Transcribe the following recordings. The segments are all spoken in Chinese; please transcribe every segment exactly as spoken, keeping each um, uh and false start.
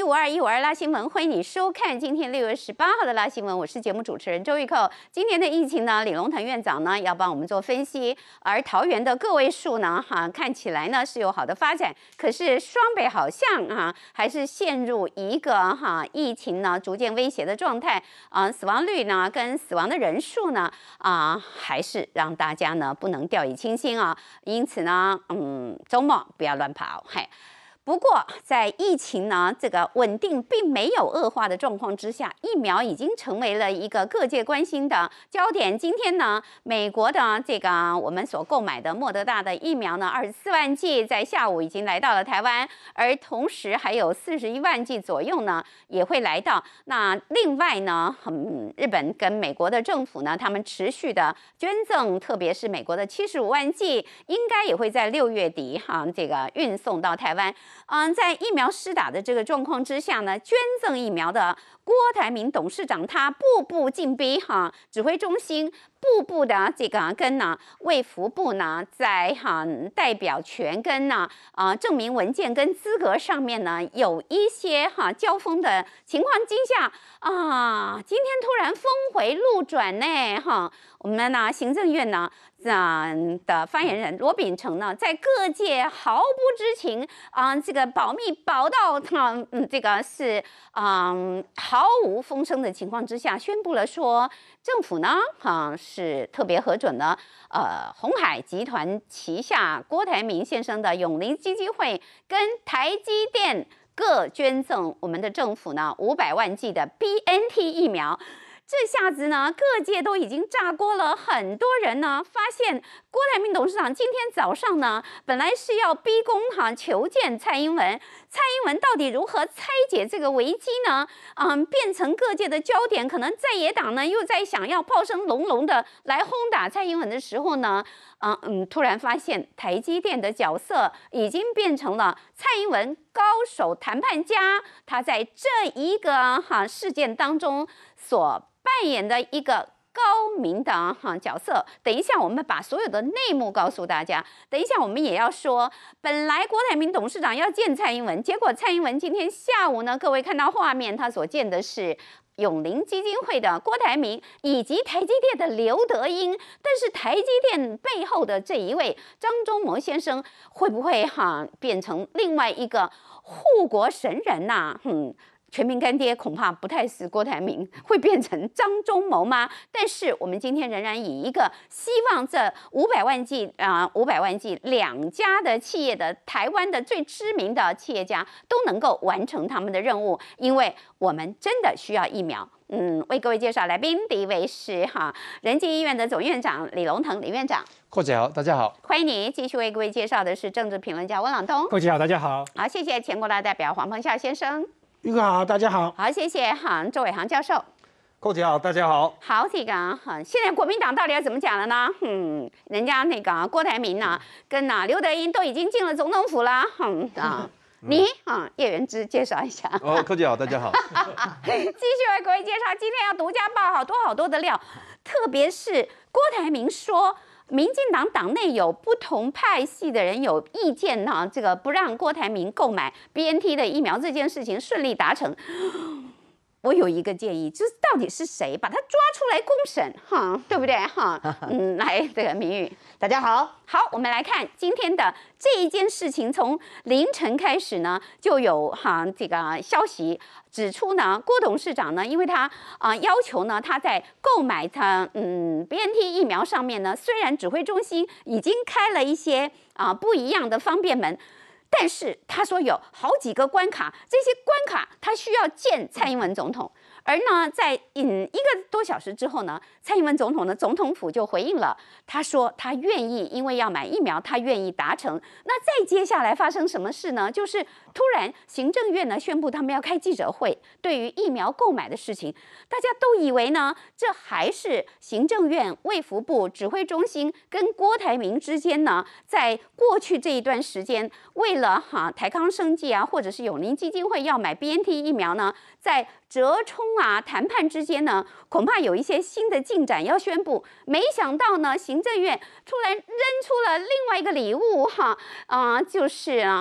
五二一五二辣新闻，欢迎你收看今天六月十八号的辣新闻，我是节目主持人周玉蔻。今年的疫情呢，李龙腾院长呢要帮我们做分析，而桃园的个位数呢，哈看起来呢是有好的发展，可是双北好像啊还是陷入一个哈疫情呢逐渐威胁的状态啊，死亡率呢跟死亡的人数呢啊还是让大家呢不能掉以轻心啊，因此呢，嗯，周末不要乱跑，嘿。不过，在疫情呢这个稳定并没有恶化的状况之下，疫苗已经成为了一个各界关心的焦点。今天呢，美国的这个我们所购买的莫德纳的疫苗呢，二十四万剂在下午已经来到了台湾，而同时还有四十一万剂左右呢也会来到。那另外呢，嗯，日本跟美国的政府呢，他们持续的捐赠，特别是美国的七十五万剂，应该也会在六月底哈这个运送到台湾。嗯，在疫苗施打的这个状况之下呢，捐赠疫苗的郭台铭董事长他步步进逼哈，指挥中心步步的这个跟呢卫福部呢在哈代表权跟呢啊、呃、证明文件跟资格上面呢有一些哈交锋的情况之下啊，今天突然峰回路转呢哈，我们呢行政院呢。嗯的发言人罗秉成呢，在各界毫不知情啊、呃，这个保密保到啊、嗯，这个是嗯毫无风声的情况之下，宣布了说，政府呢啊、呃、是特别核准了呃鸿海集团旗下郭台铭先生的永林基金会跟台积电各捐赠我们的政府呢五百万剂的 B N T 疫苗。这下子呢，各界都已经炸锅了。很多人呢发现，郭台铭董事长今天早上呢，本来是要逼宫哈求见蔡英文，蔡英文到底如何拆解这个危机呢？嗯，变成各界的焦点。可能在野党呢又在想要炮声隆隆的来轰打蔡英文的时候呢，嗯嗯，突然发现台积电的角色已经变成了蔡英文高手谈判家，他在这一个哈事件当中所扮演的一个高明的哈角色。等一下我们把所有的内幕告诉大家。等一下我们也要说，本来郭台铭董事长要见蔡英文，结果蔡英文今天下午呢，各位看到画面，他所见的是永林基金会的郭台铭以及台积电的刘德英。但是台积电背后的这一位张忠谋先生，会不会哈变成另外一个护国神人呐、啊？嗯。全民干爹恐怕不太是郭台铭，会变成张忠谋吗？但是我们今天仍然以一个希望这五百万剂啊五百万剂两家的企业的台湾的最知名的企业家都能够完成他们的任务，因为我们真的需要疫苗。嗯，为各位介绍来宾，第一位是哈仁济医院的总院长李龙腾李院长。 寇姐好，大家好。 欢迎你。继续为各位介绍的是政治评论家温朗东。 寇姐好，大家好。 好，谢谢前国大代表黄澎孝先生。 玉哥好，大家好。 好，谢谢哈周伟航教授。 寇姐好，大家好。 好，这个哈，现在国民党到底要怎么讲了呢？嗯，人家那个郭台铭呢，跟呐刘德英都已经进了总统府了，嗯啊，你啊叶元之介绍一下。 哦，寇姐好，大家好。 继续为各位介绍，今天要独家爆好多好多的料，特别是郭台铭说。民进党党内有不同派系的人有意见呢，这个不让郭台铭购买 B N T 的疫苗这件事情顺利达成。我有一个建议，就是到底是谁把他抓出来公审，哈，对不对？哈，嗯，来，这个明玉， 大家好， 好，我们来看今天的这一件事情，从凌晨开始呢，就有哈这个消息指出呢，郭董事长呢，因为他啊、呃、要求呢，他在购买他嗯 B N T 疫苗上面呢，虽然指挥中心已经开了一些啊、呃、不一样的方便门。但是他说有好几个关卡，这些关卡他需要见蔡英文总统，而呢，在嗯一个多小时之后呢，蔡英文总统的总统府就回应了，他说他愿意，因为要买疫苗，他愿意达成。那再接下来发生什么事呢？就是突然行政院呢宣布他们要开记者会，对于疫苗购买的事情，大家都以为呢，这还是行政院、卫福部指挥中心跟郭台铭之间呢，在过去这一段时间为了哈台康生技啊，或者是永林基金会要买 B N T 疫苗呢，在折冲啊谈判之间呢，恐怕有一些新的进展要宣布。没想到呢，行政院突然扔出了另外一个礼物哈啊、呃，就是啊。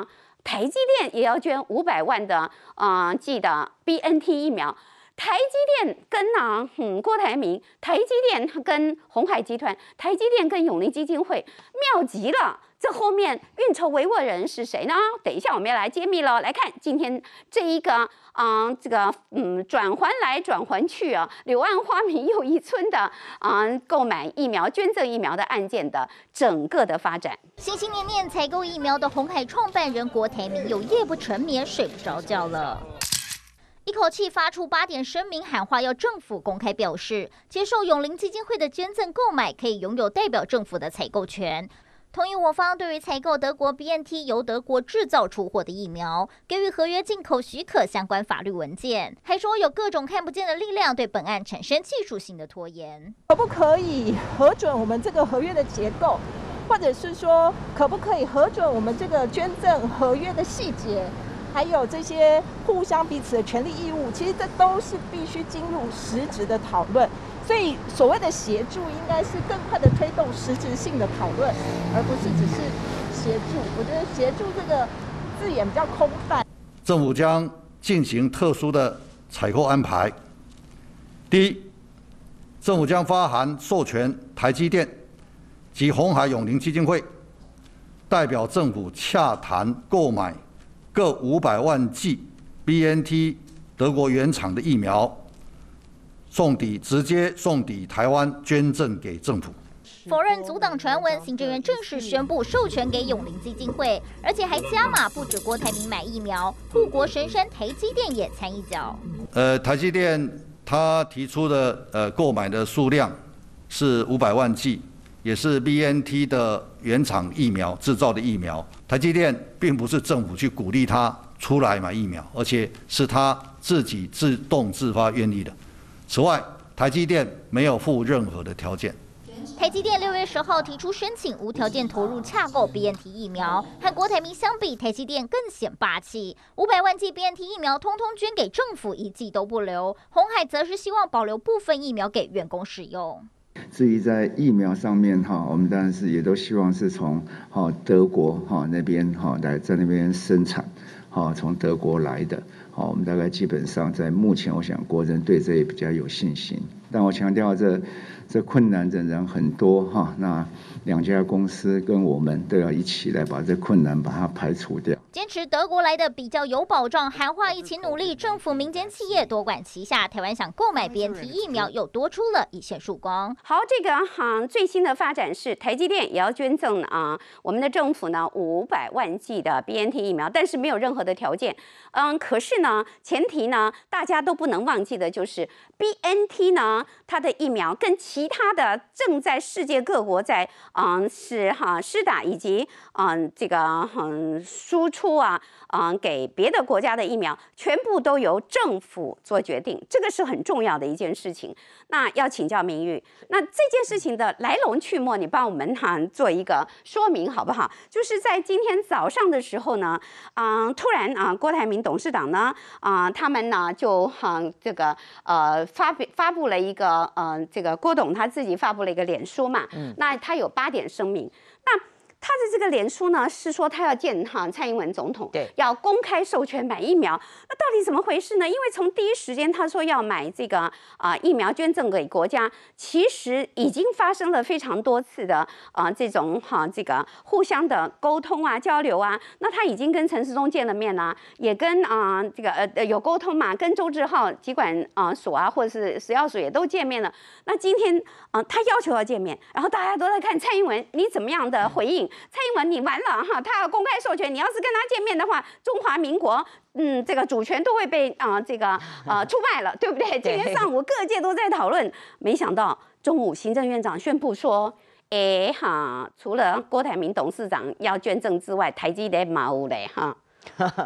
台积电也要捐五百万的啊剂的 B N T 疫苗。台积电跟啊，嗯，郭台铭，台积电跟鸿海集团，台积电跟永林基金会，妙极了。这后面运筹帷幄人是谁呢？等一下我们要来揭秘了。来看今天这一个啊、呃，这个嗯，转环来转环去啊，柳暗花明又一村的啊、呃，购买疫苗、捐赠疫苗的案件的整个的发展。 心心念念采购疫苗的鸿海创办人郭台铭，有夜不成眠、睡不着觉了。一口气发出八点声明，喊话要政府公开表示，接受永林基金会的捐赠购买，可以拥有代表政府的采购权。同意我方对于采购德国 B N T 由德国制造出货的疫苗，给予合约进口许可相关法律文件，还说有各种看不见的力量对本案产生技术性的拖延。 可不可以核准我们这个合约的结构，或者是说可不可以核准我们这个捐赠合约的细节？还有这些互相彼此的权利义务，其实这都是必须进入实质的讨论。所以所谓的协助，应该是更快的推动实质性的讨论，而不是只是协助。我觉得协助这个字眼比较空泛。 政府将进行特殊的采购安排。第一，政府将发函授权台积电及鸿海永林基金会代表政府洽谈购买各五百万剂 B N T 德国原厂的疫苗，送抵直接送抵台湾，捐赠给政府。 否认阻挡传闻，行政院正式宣布授权给永林基金会，而且还加码，不止郭台铭买疫苗，护国神山台积电也参一脚。 呃，台积电他提出的呃购买的数量是五百万剂，也是 B N T 的原厂疫苗制造的疫苗。台积电并不是政府去鼓励他出来买疫苗，而且是他自己自动自发愿意的。此外，台积电没有附任何的条件。 台积电六月十号提出申请，无条件投入洽购 B N T 疫苗，和郭台铭相比，台积电更显霸气。五百万剂 B N T 疫苗通通捐给政府，一剂都不留。鸿海则是希望保留部分疫苗给员工使用。 至于在疫苗上面哈，我们当然是也都希望是从哈德国哈那边哈来在那边生产，哈从德国来的，好，我们大概基本上在目前，我想国人对这也比较有信心。但我强调这这困难的人很多哈，那两家公司跟我们都要一起来把这困难把它排除掉。 坚持德国来的比较有保障，喊话一起努力，政府民间企业多管齐下，台湾想购买 B N T 疫苗又多出了一线曙光。 好，这个哈、嗯、最新的发展是台积电也要捐赠啊、呃，我们的政府呢五百万剂的 B N T 疫苗，但是没有任何的条件。嗯，可是呢，前提呢大家都不能忘记的就是 B N T 呢它的疫苗跟其他的正在世界各国在嗯是哈施打以及嗯这个嗯输出啊嗯给别的国家的疫苗，全部都由政府做决定，这个是很重要的一件事情。那要请教明玉，那这件事情的来龙去脉，你帮我们哈做一个说明好不好？就是在今天早上的时候呢，嗯，突然啊，郭台铭董事长呢，啊，他们呢就哈、嗯、这个呃发表发布了一个呃这个郭董他自己发布了一个脸书嘛，嗯，那他有八点声明，那。他的这个脸书呢，是说他要见哈蔡英文总统， 对， 要公开授权买疫苗。那到底怎么回事呢？因为从第一时间他说要买这个啊、呃、疫苗捐赠给国家，其实已经发生了非常多次的啊、呃、这种哈、呃、这个互相的沟通啊交流啊。那他已经跟陈时中见了面啦、啊，也跟啊、呃、这个呃有沟通嘛，跟周志浩疾管啊、呃、所啊或者是食药署也都见面了。那今天啊、呃、他要求要见面，然后大家都在看蔡英文你怎么样的回应。蔡英文，你完了哈！他要公开授权，你要是跟他见面的话，中华民国，嗯，这个主权都会被啊、呃、这个呃出卖了，对不对？今天上午各界都在讨论，没想到中午行政院长宣布说，哎哈，除了郭台铭董事长要捐赠之外，台积电嘛有嘞哈。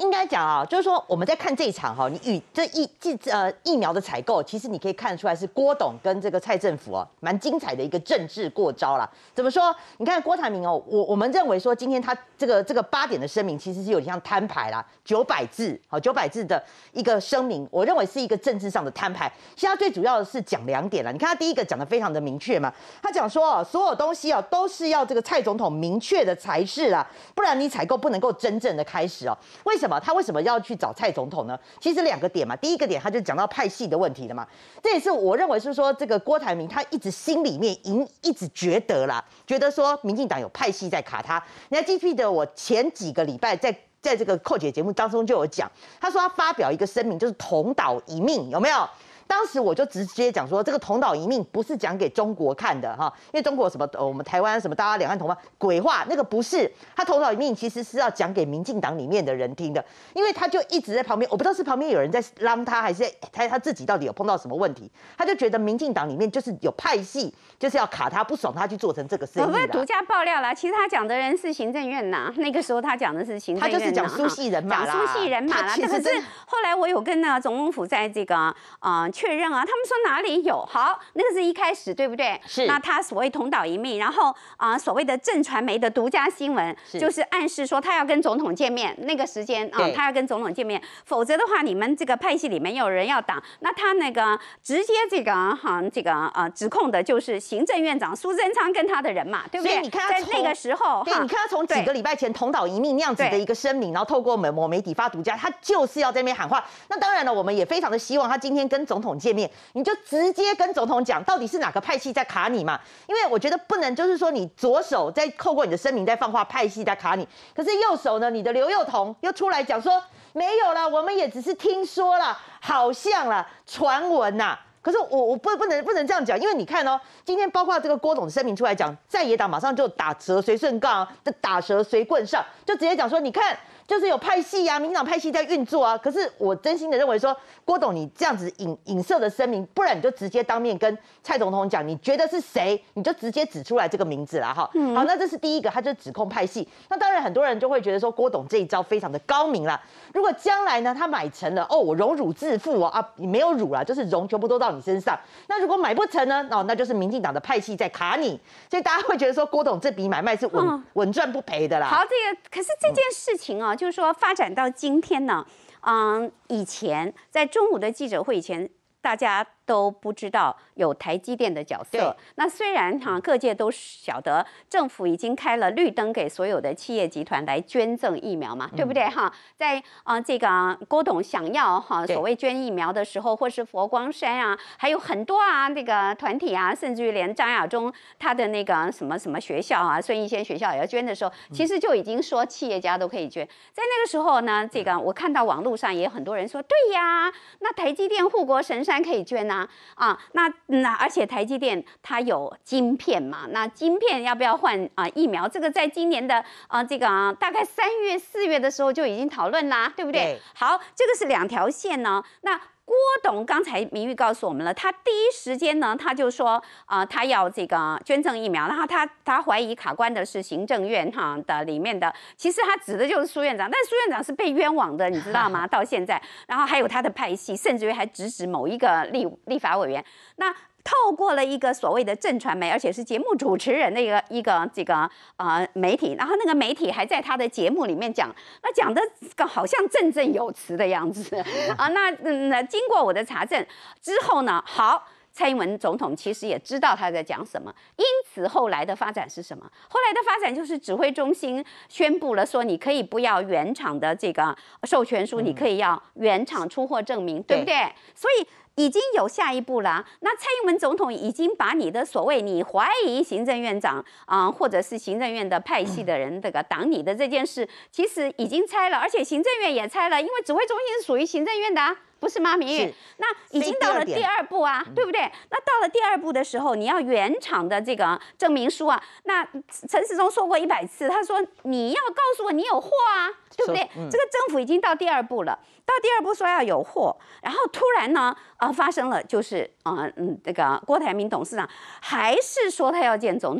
应该讲啊，就是说我们在看这一场哈，你与这疫疫呃疫苗的采购，其实你可以看出来是郭董跟这个蔡政府哦，蛮精彩的一个政治过招啦。怎么说？你看郭台铭哦，我我们认为说今天他这个这个八点的声明，其实是有点像摊牌啦，九百字好九百字的一个声明，我认为是一个政治上的摊牌。现在最主要的是讲两点了，你看他第一个讲的非常的明确嘛，他讲说哦，所有东西哦都是要这个蔡总统明确的才是啦，不然你采购不能够真正的开始哦。为什么他为什么要去找蔡总统呢？其实两个点嘛，第一个点他就讲到派系的问题了嘛，这也是我认为是说这个郭台铭他一直心里面一一直觉得啦，觉得说民进党有派系在卡他。你还记不记得我前几个礼拜在在这个寇姐节目当中就有讲，他说他发表一个声明，就是同岛一命，有没有？当时我就直接讲说，这个同岛一命不是讲给中国看的哈，因为中国什么、呃、我们台湾什么大家两岸同胞鬼话，那个不是，他同岛一命其实是要讲给民进党里面的人听的，因为他就一直在旁边，我不知道是旁边有人在让他，还是他他自己到底有碰到什么问题，他就觉得民进党里面就是有派系，就是要卡他不爽他去做成这个生意啦。 我们独家爆料啦，其实他讲的人是行政院呐，那个时候他讲的是行政院， 他就是讲苏系人马啦， 讲苏系人马啦。但是后来我有跟那总统府在这个啊确认啊，他们说哪里有？好，那个是一开始对不对？ 是。 那他所谓同岛一命，然后啊、呃、所谓的正传媒的独家新闻，是就是暗示说他要跟总统见面，那个时间啊、呃、他要跟总统见面，否则的话你们这个派系里面有人要挡，那他那个直接这个哈这个呃指控的就是行政院长苏贞昌跟他的人嘛，对不对？ 所以你看他在那个时候， 对，你看他从几个礼拜前同岛一命那样子的一个声明，然后透过某某媒体发独家，他就是要在那边喊话。那当然了，我们也非常的希望他今天跟总统见面，你就直接跟总统讲，到底是哪个派系在卡你嘛？因为我觉得不能就是说你左手在透过你的声明在放话，派系在卡你，可是右手呢，你的刘宥彤又出来讲说没有啦，我们也只是听说啦，好像啦，传闻呐。可是我我不不能不能这样讲，因为你看哦，今天包括这个郭董的声明出来讲，在野党马上就打蛇随顺杠，打蛇随棍上，就直接讲说，你看就是有派系啊，民进党派系在运作啊。可是我真心的认为说，郭董你这样子影影射的声明，不然你就直接当面跟蔡总统讲，你觉得是谁，你就直接指出来这个名字啦哈。嗯、好，那这是第一个，他就指控派系。那当然很多人就会觉得说，郭董这一招非常的高明啦。如果将来呢，他买成了哦，我荣辱自负哦啊，没有辱啦，就是荣全部都到你身上。那如果买不成呢？哦，那就是民进党的派系在卡你，所以大家会觉得说郭董这笔买卖是稳、嗯、稳赚不赔的啦。 好，这个可是这件事情啊，嗯、就是说发展到今天呢，嗯，以前在中午的记者会以前，大家都不知道有台积电的角色。那虽然哈、啊、各界都晓得政府已经开了绿灯给所有的企业集团来捐赠疫苗嘛，嗯、对不对哈？在啊、呃、这个郭董想要哈、啊、所谓捐疫苗的时候，或是佛光山啊，还有很多啊那个团体啊，甚至于连张亚中他的那个什么什么学校啊，孙逸仙学校也要捐的时候，其实就已经说企业家都可以捐。在那个时候呢，这个我看到网络上也有很多人说，对呀，那台积电护国神山可以捐啊。啊，那那而且台积电它有晶片嘛，那晶片要不要换啊、呃、疫苗？这个在今年的啊、呃、这个、啊、大概三月四月的时候就已经讨论啦，对不对？对好，这个是两条线呢。那郭董刚才明玉告诉我们了，他第一时间呢，他就说啊、呃，他要这个捐赠疫苗，然后他他怀疑卡关的是行政院哈的里面的，其实他指的就是苏院长，但苏院长是被冤枉的，你知道吗？到现在，然后还有他的派系，甚至于还指使某一个立立法委员，那。透过了一个所谓的正传媒，而且是节目主持人的一个一个这个呃媒体，然后那个媒体还在他的节目里面讲，那讲的好像振振有词的样子啊。那嗯，经过我的查证之后呢，好。蔡英文总统其实也知道他在讲什么，因此后来的发展是什么？后来的发展就是指挥中心宣布了说，你可以不要原厂的这个授权书，嗯、你可以要原厂出货证明，对不对？所以已经有下一步了。那蔡英文总统已经把你的所谓你怀疑行政院长啊、呃，或者是行政院的派系的人这个挡你的这件事，其实已经拆了，而且行政院也拆了，因为指挥中心是属于行政院的啊。不是吗，明玉？那已经到了第二步啊，对不对？那到了第二步的时候，你要原厂的这个证明书啊。那陈时中说过一百次，他说你要告诉我你有货啊，对不对？嗯、这个政府已经到第二步了，到第二步说要有货，然后突然呢，啊、呃，发生了就是啊，嗯，这个郭台铭董事长还是说他要见总统。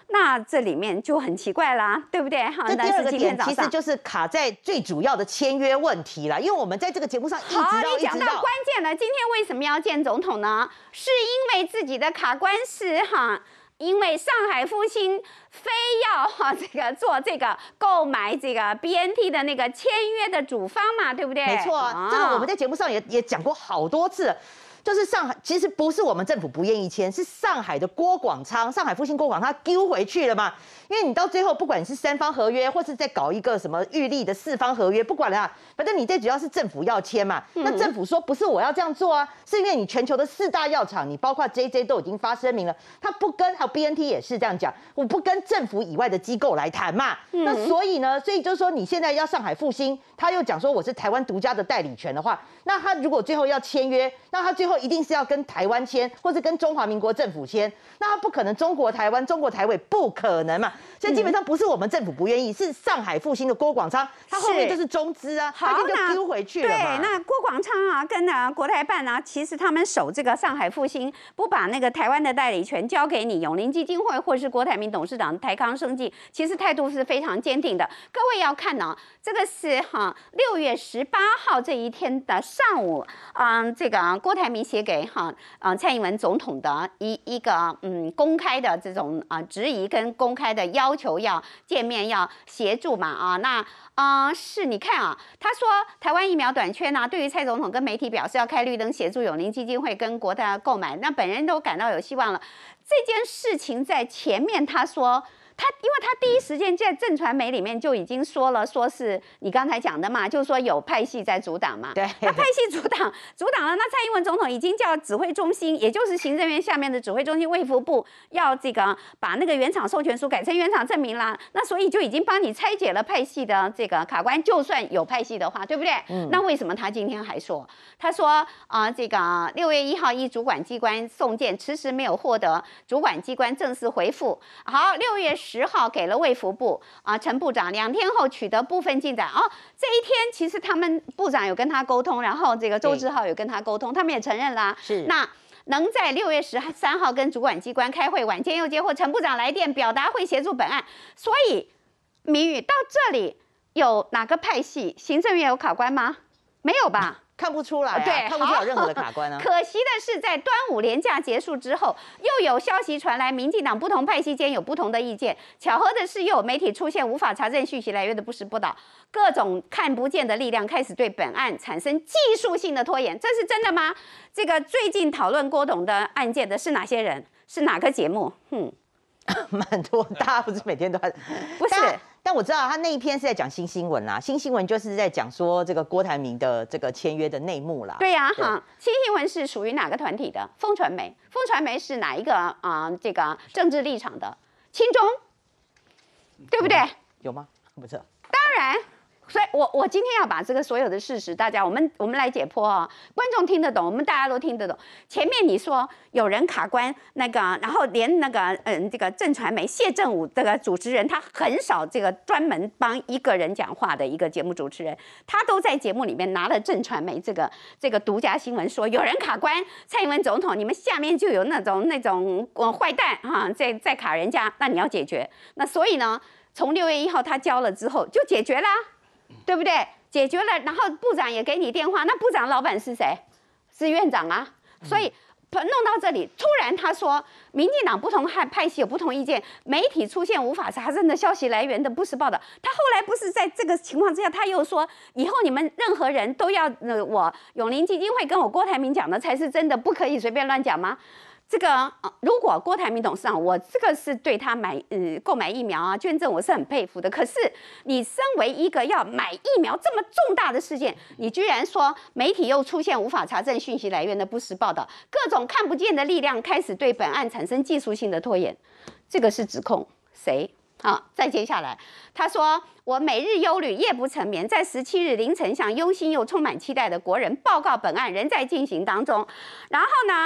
那这里面就很奇怪啦，对不对？哈， 这第二个点其实就就是卡在最主要的签约问题啦，因为我们在这个节目上一直好， 到你讲到关键了。今天为什么要见总统呢？是因为自己的卡关是哈。因为上海复兴非要哈这个做这个购买这个 B N T 的那个签约的主方嘛，对不对？ 没错啊，这个我们在节目上也也讲过好多次了。就是上海，其实不是我们政府不愿意签，是上海的郭广昌，上海复兴郭广昌丢回去了嘛。因为你到最后，不管你是三方合约，或是再搞一个什么预立的四方合约，不管了啊，反正你最主要是政府要签嘛。嗯、那政府说不是我要这样做啊，是因为你全球的四大药厂，你包括 J J 都已经发声明了，他不跟，还有 B N T 也是这样讲，我不跟政府以外的机构来谈嘛。嗯、那所以呢，所以就是说你现在要上海复兴，他又讲说我是台湾独家的代理权的话，那他如果最后要签约，那他最后一定是要跟台湾签，或是跟中华民国政府签，那他不可能中国台湾、中国台委不可能嘛。所以基本上不是我们政府不愿意，是上海复兴的郭广昌，他后面就是中资啊，他就丢回去了嘛。 对，那郭广昌啊，跟呢国台办啊，其实他们守这个上海复兴，不把那个台湾的代理权交给你永林基金会或是郭台铭董事长台康生技，其实态度是非常坚定的。各位要看呢、哦，这个是哈六月十八号这一天的上午，嗯，这个郭台铭写给哈啊蔡英文总统的一一个嗯公开的这种啊质疑跟公开的要求要见面要协助嘛啊那啊、呃、是你看啊，他说台湾疫苗短缺呢，对于蔡总统跟媒体表示要开绿灯协助永林基金会跟国泰购买，那本人都感到有希望了。这件事情在前面他说。他因为他第一时间在正传媒里面就已经说了，说是你刚才讲的嘛，就是说有派系在阻挡嘛。 对。 那派系阻挡阻挡了，那蔡英文总统已经叫指挥中心，也就是行政院下面的指挥中心卫福部要这个把那个原厂授权书改成原厂证明啦。那所以就已经帮你拆解了派系的这个卡关，就算有派系的话，对不对？嗯。那为什么他今天还说？他说啊、呃，这个六月一号依主管机关送件，迟迟没有获得主管机关正式回复。好，六月十号给了卫福部啊，陈部长两天后取得部分进展哦。这一天其实他们部长有跟他沟通，然后这个周志浩有跟他沟通，他们也承认啦。 是那能在六月十三号跟主管机关开会，晚间又接获陈部长来电，表达会协助本案。所以，明宇到这里有哪个派系行政院有卡关吗？没有吧？ 看不出来、啊， 对， 看不出来任何的卡关啊。 可惜的是，在端午连假结束之后，又有消息传来，民进党不同派系间有不同的意见。巧合的是，又有媒体出现无法查证讯息来源的不实报道，各种看不见的力量开始对本案产生技术性的拖延。这是真的吗？这个最近讨论郭董的案件的是哪些人？是哪个节目？嗯， 蛮多，大家不是每天都在， 不是。 但我知道他那一篇是在讲新新闻啦，新新闻就是在讲说这个郭台铭的这个签约的内幕啦。 对呀、啊，哈，新新闻是属于哪个团体的？风传媒，风传媒是哪一个啊、呃？这个政治立场的？亲中，对不对？ 有吗？不是。 当然。所以我，我我今天要把这个所有的事实，大家我们我们来解剖啊，观众听得懂，我们大家都听得懂。前面你说有人卡关，那个，然后连那个嗯，这个正传媒谢振武这个主持人，他很少这个专门帮一个人讲话的一个节目主持人，他都在节目里面拿了正传媒这个这个独家新闻说有人卡关，蔡英文总统，你们下面就有那种那种呃坏蛋哈、啊，在在卡人家，那你要解决。那所以呢，从六月一号他交了之后就解决啦。对不对？解决了，然后部长也给你电话，那部长老板是谁？是院长啊。所以弄到这里，突然他说，民进党不同派派系有不同意见，媒体出现无法查证的消息来源的不实报道。他后来不是在这个情况之下，他又说，以后你们任何人都要，呃，我永林基金会跟我郭台铭讲的才是真的，不可以随便乱讲吗？这个、呃、如果郭台铭董事长，我这个是对他买嗯购买疫苗啊捐赠，我是很佩服的。可是你身为一个要买疫苗这么重大的事件，你居然说媒体又出现无法查证讯息来源的不实报道，各种看不见的力量开始对本案产生技术性的拖延，这个是指控谁？好，再接下来，他说我每日忧虑，夜不成眠，在十七日凌晨向忧心又充满期待的国人报告本案仍在进行当中。然后呢？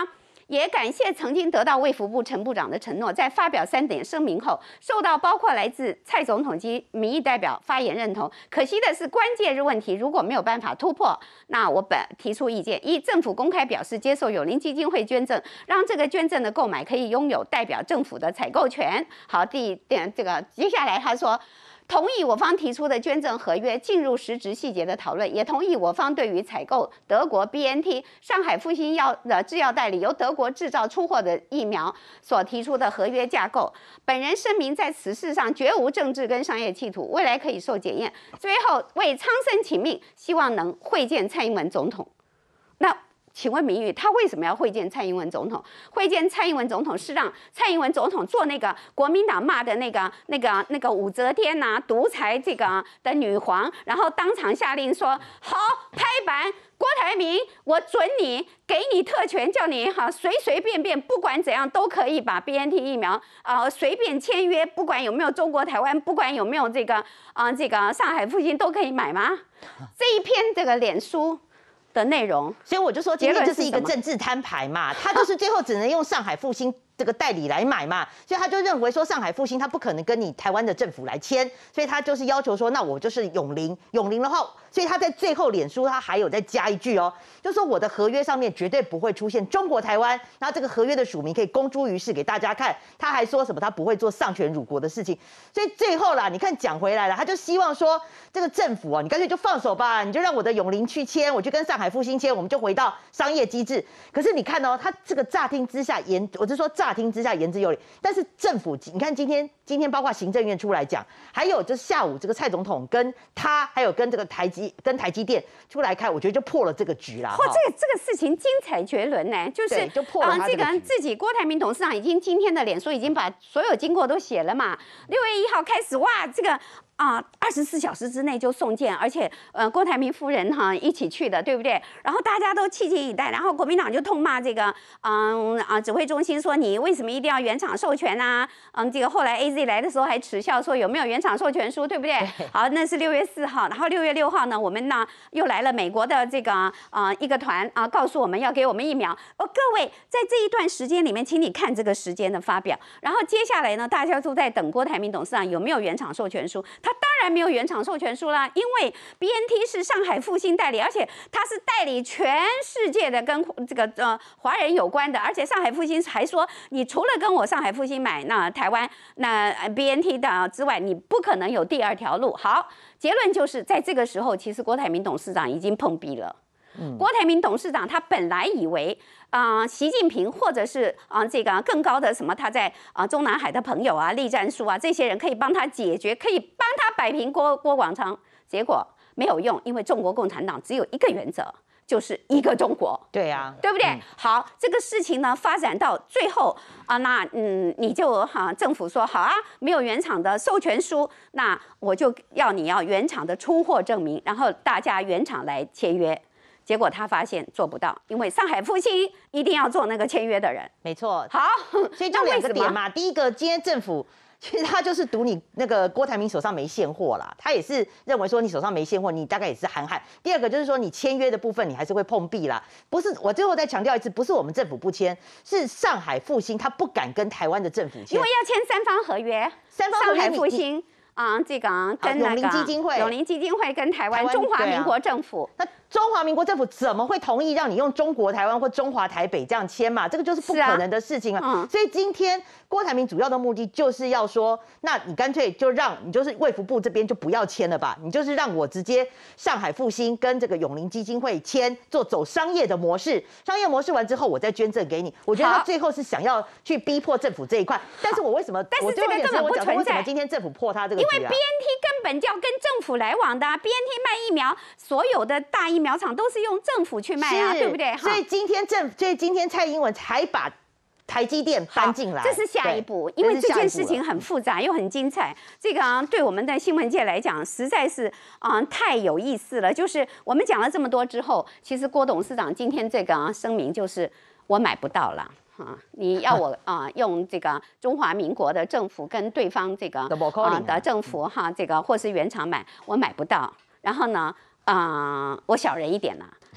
也感谢曾经得到卫福部陈部长的承诺，在发表三点声明后，受到包括来自蔡总统及民意代表发言认同。可惜的是，关键问题如果没有办法突破，那我本提出意见：一、政府公开表示接受永龄基金会捐赠，让这个捐赠的购买可以拥有代表政府的采购权。好，第点这个接下来他说。同意我方提出的捐赠合约进入实质细节的讨论，也同意我方对于采购德国 B N T 上海复星药的制药代理由德国制造出货的疫苗所提出的合约架构。本人声明在此事上绝无政治跟商业企图，未来可以受检验。最后为苍生请命，希望能会见蔡英文总统。那。请问明玉，他为什么要会见蔡英文总统？会见蔡英文总统是让蔡英文总统做那个国民党骂的那个、那个、那个武则天呐、啊，独裁这个的女皇，然后当场下令说：好，拍板，郭台铭，我准你，给你特权，叫你哈随随便便，不管怎样都可以把 B N T 疫苗啊、呃、随便签约，不管有没有中国台湾，不管有没有这个啊、呃、这个上海复兴都可以买吗？这一篇这个脸书。的内容， 所以我就说，今天就是一个政治摊牌嘛，他就是最后只能用上海复兴这个代理来买嘛，所以他就认为说上海复兴他不可能跟你台湾的政府来签，所以他就是要求说，那我就是永龄，永龄的话，所以他在最后脸书他还有再加一句哦，就说我的合约上面绝对不会出现中国台湾，然后这个合约的署名可以公诸于世给大家看，他还说什么他不会做丧权辱国的事情，所以最后啦，你看讲回来了，他就希望说这个政府哦，你干脆就放手吧，你就让我的永龄去签，我就跟上海复兴签，我们就回到商业机制。可是你看哦，他这个乍听之下言，我就说乍听之下言之有理，但是政府你看今天今天包括行政院出来讲，还有就是下午这个蔡总统跟他还有跟这个台积跟台积电出来开，我觉得就破了这个局啦。 嚯、哦，这个这个事情精彩绝伦呢，就是就破了他这个局、 呃、这个自己郭台铭董事长已经今天的脸书已经把所有经过都写了嘛，六月一号开始哇，这个。啊，二十四小时之内就送件，而且呃，郭台铭夫人哈一起去的，对不对？然后大家都气急以待，然后国民党就痛骂这个嗯啊指挥中心说你为什么一定要原厂授权啊？嗯，这个后来 A Z 来的时候还耻笑说有没有原厂授权书，对不对？好，那是六月四号，然后六月六号呢，我们呢又来了美国的这个啊、呃、一个团啊、呃，告诉我们要给我们疫苗。哦，各位在这一段时间里面，请你看这个时间的发表，然后接下来呢，大家都在等郭台铭董事长有没有原厂授权书。他当然没有原厂授权书啦，因为 B N T 是上海复兴代理，而且他是代理全世界的跟这个呃华人有关的，而且上海复兴还说，你除了跟我上海复兴买那台湾那 B N T 的之外，你不可能有第二条路。好，结论就是在这个时候，其实郭台铭董事长已经碰壁了。嗯、郭台铭董事长他本来以为啊、呃，习近平或者是啊、呃、这个更高的什么他在啊、呃、中南海的朋友啊、栗战书啊这些人可以帮他解决，可以帮他摆平郭郭广昌，结果没有用，因为中国共产党只有一个原则，就是一个中国。 对呀、啊， 对不对？ 嗯、 好，这个事情呢发展到最后啊，那嗯你就哈、啊、政府说好啊，没有原厂的授权书，那我就要你要原厂的出货证明，然后大家原厂来签约。结果他发现做不到，因为上海复兴一定要做那个签约的人。 没错， 好， 所以就两个点嘛。第一个，今天政府其实他就是赌你那个郭台铭手上没现货啦，他也是认为说你手上没现货，你大概也是含含。第二个就是说你签约的部分你还是会碰壁啦，不是我最后再强调一次，不是我们政府不签，是上海复兴他不敢跟台湾的政府签， 因为要签三方合约， 三方合约上海复兴。啊、嗯，这个跟那个永龄基金会、 永龄基金会跟台湾中华民国政府， 那中华民国政府怎么会同意让你用中国台湾或中华台北这样签嘛？这个就是不可能的事情啊。嗯、所以今天郭台铭主要的目的就是要说，那你干脆就让你就是卫福部这边就不要签了吧，你就是让我直接上海复兴跟这个永龄基金会签，做走商业的模式。商业模式完之后，我再捐赠给你。我觉得他最后是想要去逼迫政府这一块，但是我为什么？ 但是这个根本不存在。 为什么今天政府破他这个？ 因为 B N T 根本就要跟政府来往的、啊、，B N T 卖疫苗，所有的大疫苗厂都是用政府去卖啊，对不对？ 所以今天政，所以今天蔡英文才把台积电搬进来， 这是下一步，因为这件事情很复杂又很精彩。这个、啊、对我们的新闻界来讲，实在是啊、呃、太有意思了。就是我们讲了这么多之后，其实郭董事长今天这个、啊、声明就是我买不到了。啊，你要我啊、呃、用这个中华民国的政府跟对方这个啊、呃、的政府哈、啊、这个或是原厂买，我买不到。然后呢，啊、呃，我小人一点啦，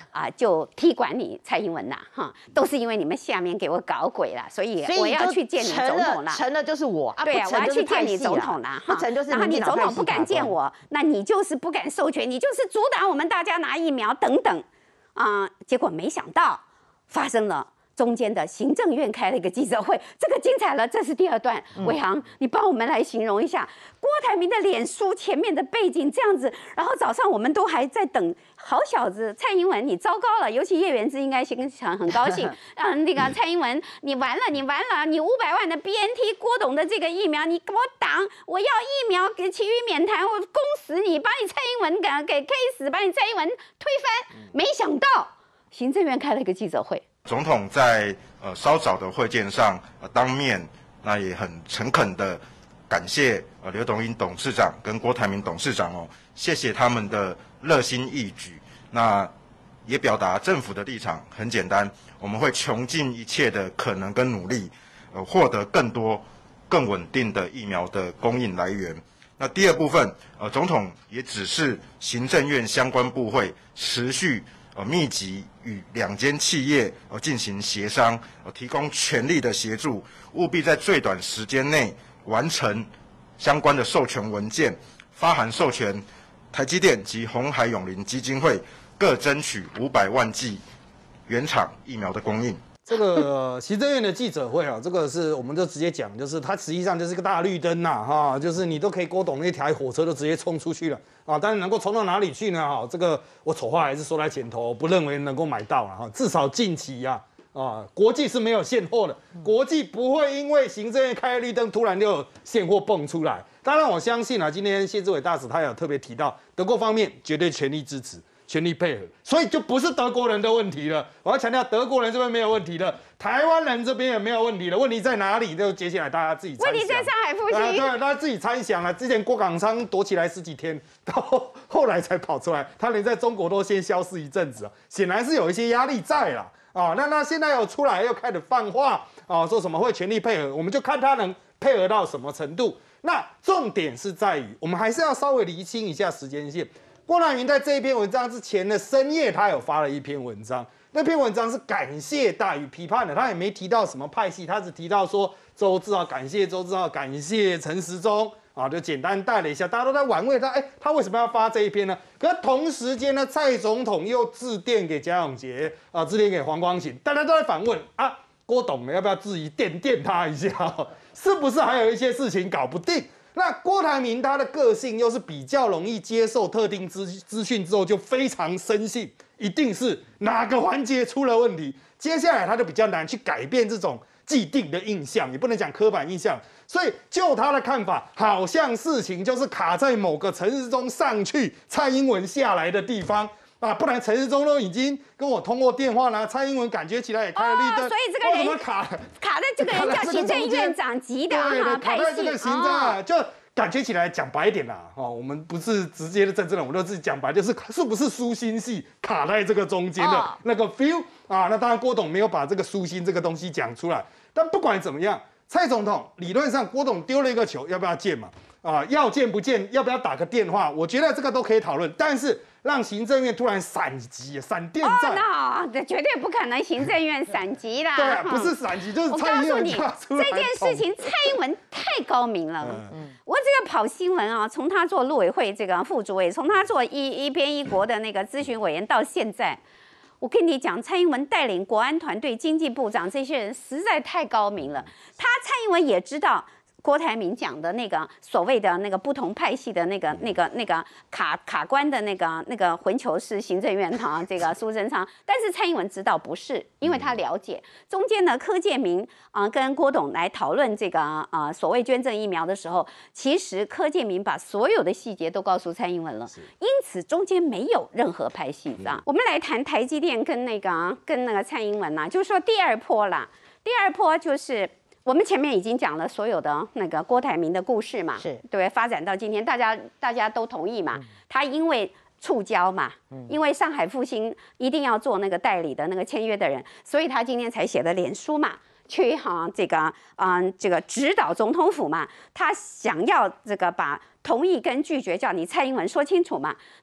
啊、就踢馆你蔡英文啦，哈，都是因为你们下面给我搞鬼啦，所以我要去见你总统啦。 成了就是我，啊、 对啊，我要去见你总统啦， 不成就是然后你总统不敢见我，那你就是不敢授权，你就是阻挡我们大家拿疫苗等等，啊、呃，结果没想到发生了。中间的行政院开了一个记者会，这个精彩了。这是第二段，伟航，你帮我们来形容一下郭台铭的脸书前面的背景这样子。然后早上我们都还在等，好小子蔡英文，你糟糕了。尤其叶元之应该心想很高兴，嗯，那个蔡英文你完了，你完了，你五百万的 B N T 郭董的这个疫苗，你给我挡，我要疫苗，给其余免谈，我攻死你，把你蔡英文给给 K 死，把你蔡英文推翻。没想到行政院开了一个记者会。 总统在呃稍早的会见上，呃当面那也很诚恳的感谢呃刘董英董事长跟郭台铭董事长哦，谢谢他们的热心义举。那也表达政府的立场很简单，我们会穷尽一切的可能跟努力，呃获得更多更稳定的疫苗的供应来源。那第二部分，呃总统也指示行政院相关部会持续。呃，密集与两间企业呃进行协商，呃，提供全力的协助，务必在最短时间内完成相关的授权文件，发函授权台积电及鸿海永林基金会各争取五百万剂原厂疫苗的供应。 这个行政院的记者会啊，这个是我们就直接讲，就是它实际上就是个大绿灯呐，哈，就是你都可以郭董那台火车都直接冲出去了啊，但是能够冲到哪里去呢？哈，这个我丑话还是说在前头，我不认为能够买到了哈，至少近期呀、啊，啊，国际是没有现货的，国际不会因为行政院开绿灯突然就有现货蹦出来。当然我相信啊，今天谢志伟大使他有特别提到，德国方面绝对全力支持。全力配合，所以就不是德国人的问题了。我要强调，德国人这边没有问题了，台湾人这边也没有问题了。问题在哪里？就接下来大家自己猜想。 问题在上海复兴、 啊，对，大家自己猜想啊。之前郭港昌躲起来十几天，到后, 后来才跑出来，他连在中国都先消失一阵子啊，显然是有一些压力在啦。啊，那那现在又出来又开始放话啊，说什么会全力配合，我们就看他能配合到什么程度。那重点是在于，我们还是要稍微厘清一下时间线。郭台铭在这一篇文章之前的深夜，他有发了一篇文章，那篇文章是感谢大于批判的，他也没提到什么派系，他只提到说周至豪感谢周至豪，感谢陈时中啊，就简单带了一下，大家都在玩味他，哎、欸，他为什么要发这一篇呢？可同时间呢，蔡总统又致电给贾永杰啊，致电给黄光芹，大家都在反问啊，郭董要不要质疑电电他一下，是不是还有一些事情搞不定？那郭台铭他的个性又是比较容易接受特定资资讯之后就非常深信，一定是哪个环节出了问题，接下来他就比较难去改变这种既定的印象，也不能讲刻板印象。所以就他的看法，好像事情就是卡在某个陈时中上去，蔡英文下来的地方。啊，不然陈时中都已经跟我通过电话了，蔡英文感觉起来也开了绿灯、 哦，所以这个人怎么卡卡在这个人叫行政院长级的哈派系，卡在这个行政、啊哦、就感觉起来讲白一点啦，哦，我们不是直接的政治人，我们都自己讲白，就是是不是苏心系卡在这个中间的那个 feel、哦、啊？那当然郭董没有把这个苏心这个东西讲出来，但不管怎么样，蔡总统理论上郭董丢了一个球，要不要见嘛？啊，要见不见，要不要打个电话？我觉得这个都可以讨论，但是让行政院突然闪击、闪电战， 哦，那绝对不可能，行政院闪击啦。 对啊，不是闪击，就是蔡英文我告诉你，这件事情蔡英文太高明了。嗯、我这个跑新闻啊，从他做陆委会这个副主委，从他做一一边一国的那个咨询委员到现在，我跟你讲，蔡英文带领国安团队、经济部长这些人实在太高明了。他蔡英文也知道。郭台铭讲的那个所谓的那个不同派系的那个、那个、那个卡卡关的那个、那个混球是行政院哈，这个苏贞昌，但是蔡英文知道不是，因为他了解中间呢，柯建铭啊、呃、跟郭董来讨论这个啊、呃、所谓捐赠疫苗的时候，其实柯建铭把所有的细节都告诉蔡英文了，因此中间没有任何派系啊。我们来谈台积电跟那个跟那个蔡英文呐、啊，就是说第二波啦，第二波就是。我们前面已经讲了所有的那个郭台铭的故事嘛，是对，发展到今天，大家大家都同意嘛。嗯、他因为触礁嘛，嗯、因为上海复兴一定要做那个代理的那个签约的人，所以他今天才写的脸书嘛，去哈这个嗯这个指导总统府嘛，他想要这个把同意跟拒绝叫你蔡英文说清楚嘛。那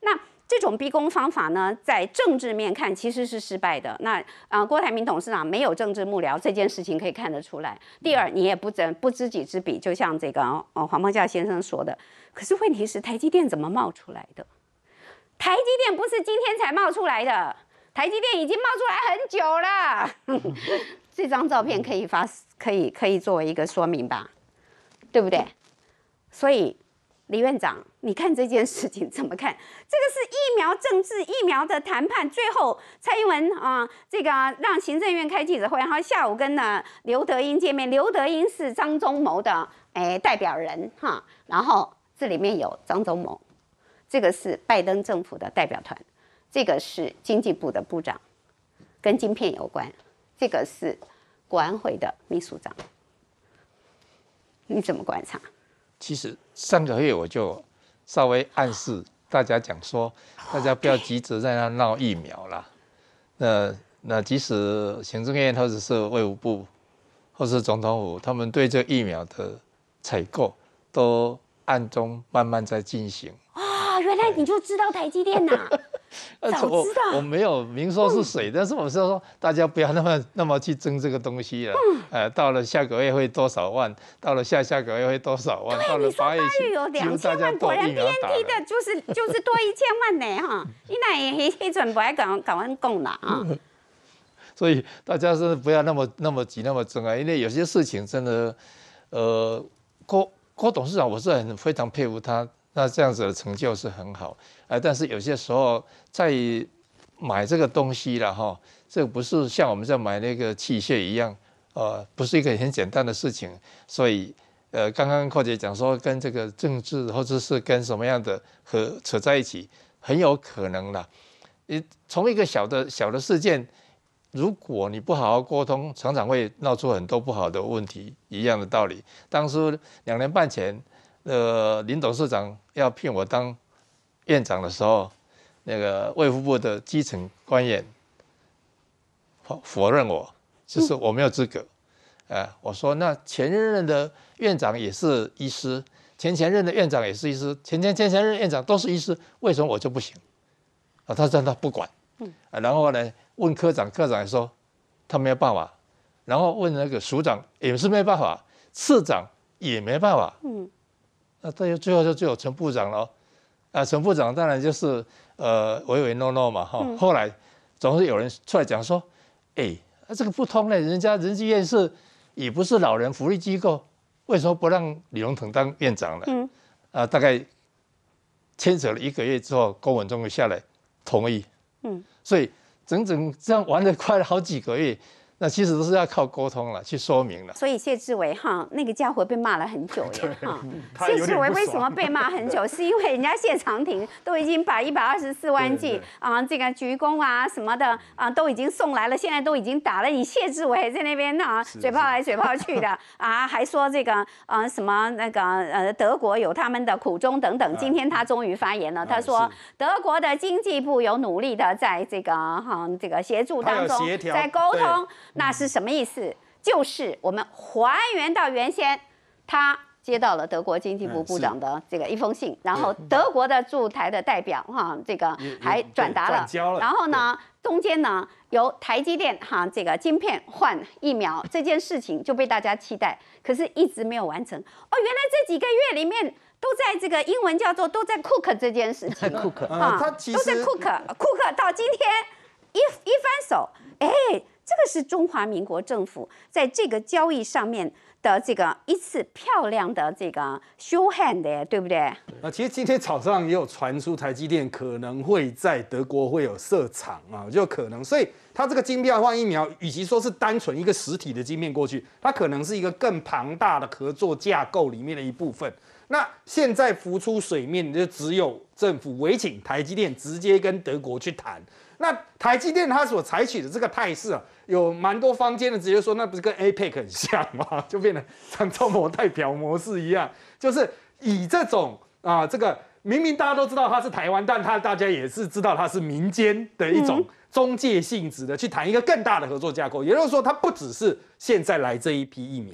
这种逼宫方法呢，在政治面看其实是失败的。那啊、呃，郭台铭董事长没有政治幕僚，这件事情可以看得出来。第二，你也不知不知己知彼，就像这个呃黄孟教先生说的。可是问题是，台积电怎么冒出来的？台积电不是今天才冒出来的，台积电已经冒出来很久了。这张照片可以发，可以可以作为一个说明吧，对不对？所以。李院长，你看这件事情怎么看？这个是疫苗政治、疫苗的谈判，最后蔡英文啊、呃，这个让行政院开记者会，然后下午跟呢刘德英见面。刘德英是张忠谋的哎代表人哈，然后这里面有张忠谋，这个是拜登政府的代表团，这个是经济部的部长，跟晶片有关，这个是国安会的秘书长，你怎么观察？ 其实上个月我就稍微暗示大家讲说，大家不要急着在那闹疫苗啦。那那即使行政院或者是卫福部或是总统府，他们对这疫苗的采购都暗中慢慢在进行。 啊，原来你就知道台积电呐、啊？早知道我, 我没有明说是谁，嗯、但是我是说大家不要那么那么去争这个东西了。嗯、呃，到了下个月会多少万，到了下下个月会多少万，到了八月有两千万，果然 B N T 的就是就是多一千万呢哈！你那也黑准不爱搞搞完供了啊。 所以大家是不要那么那么急那么争啊，因为有些事情真的，呃，郭郭董事长我是很非常佩服他。那这样子的成就是很好，呃，但是有些时候在买这个东西了哈，这个不是像我们在买那个器械一样，呃，不是一个很简单的事情。所以，呃，刚刚寇姐讲说跟这个政治或者是跟什么样的和扯在一起，很有可能啦。你从一个小的小的事件，如果你不好好沟通，常常会闹出很多不好的问题。一样的道理，当初两年半前。呃，林董事长要聘我当院长的时候，那个卫福部的基层官员否否认我，就是我没有资格。呃，我说那前任的院长也是医师，前前任的院长也是医师，前前前前任院长都是医师，为什么我就不行？啊，他真的不管。啊，然后呢，问科长，科长也说他没有办法，然后问那个署长也是没办法，次长也没办法。嗯。那最最后就只有陈部长了，啊，陈部长当然就是呃唯唯诺诺嘛哈。嗯、后来总是有人出来讲说，哎，这个不通嘞，人家人济院是也不是老人福利机构，为什么不让李荣腾当院长呢？嗯，啊，大概牵扯了一个月之后，公文终于下来同意。嗯，所以整整这样玩了快了好几个月。那其实都是要靠沟通了，去说明了。 所以谢志伟哈，那个家伙被骂了很久耶哈。谢志伟为什么被骂很久？是因为人家谢长廷都已经把一百二十四万剂啊，这个鞠躬啊什么的啊都已经送来了，现在都已经打了。你谢志伟还在那边啊嘴炮来嘴炮去的啊，还说这个啊什么那个呃德国有他们的苦衷等等。今天他终于发言了，他说德国的经济部有努力的在这个哈这个协助当中，在沟通。那是什么意思？就是我们还原到原先，他接到了德国经济部部长的这个一封信，然后德国的驻台的代表哈，这个还转达了，然后呢，中间呢由台积电哈这个晶片换疫苗这件事情就被大家期待，可是一直没有完成。哦，原来这几个月里面都在这个英文叫做都在 cook 这件事情 ，cook 啊，都在 cook，cook 到今天一一翻手，哎。这个是中华民国政府在这个交易上面的这个一次漂亮的这个 show hand 的，对不对？ 啊，其实今天早上也有传出台积电可能会在德国会有设厂啊，就可能，所以它这个晶片换疫苗，与其说是单纯一个实体的晶片过去，它可能是一个更庞大的合作架构里面的一部分。那现在浮出水面，就只有政府委请台积电直接跟德国去谈。那台积电它所采取的这个态势啊，有蛮多坊间的直接说，那不是跟 A P E C 很像吗？就变成像中模代表模式一样，就是以这种啊，这个明明大家都知道它是台湾，但它大家也是知道它是民间的一种中介性质的，去谈一个更大的合作架构。也就是说，它不只是现在来这一批疫苗。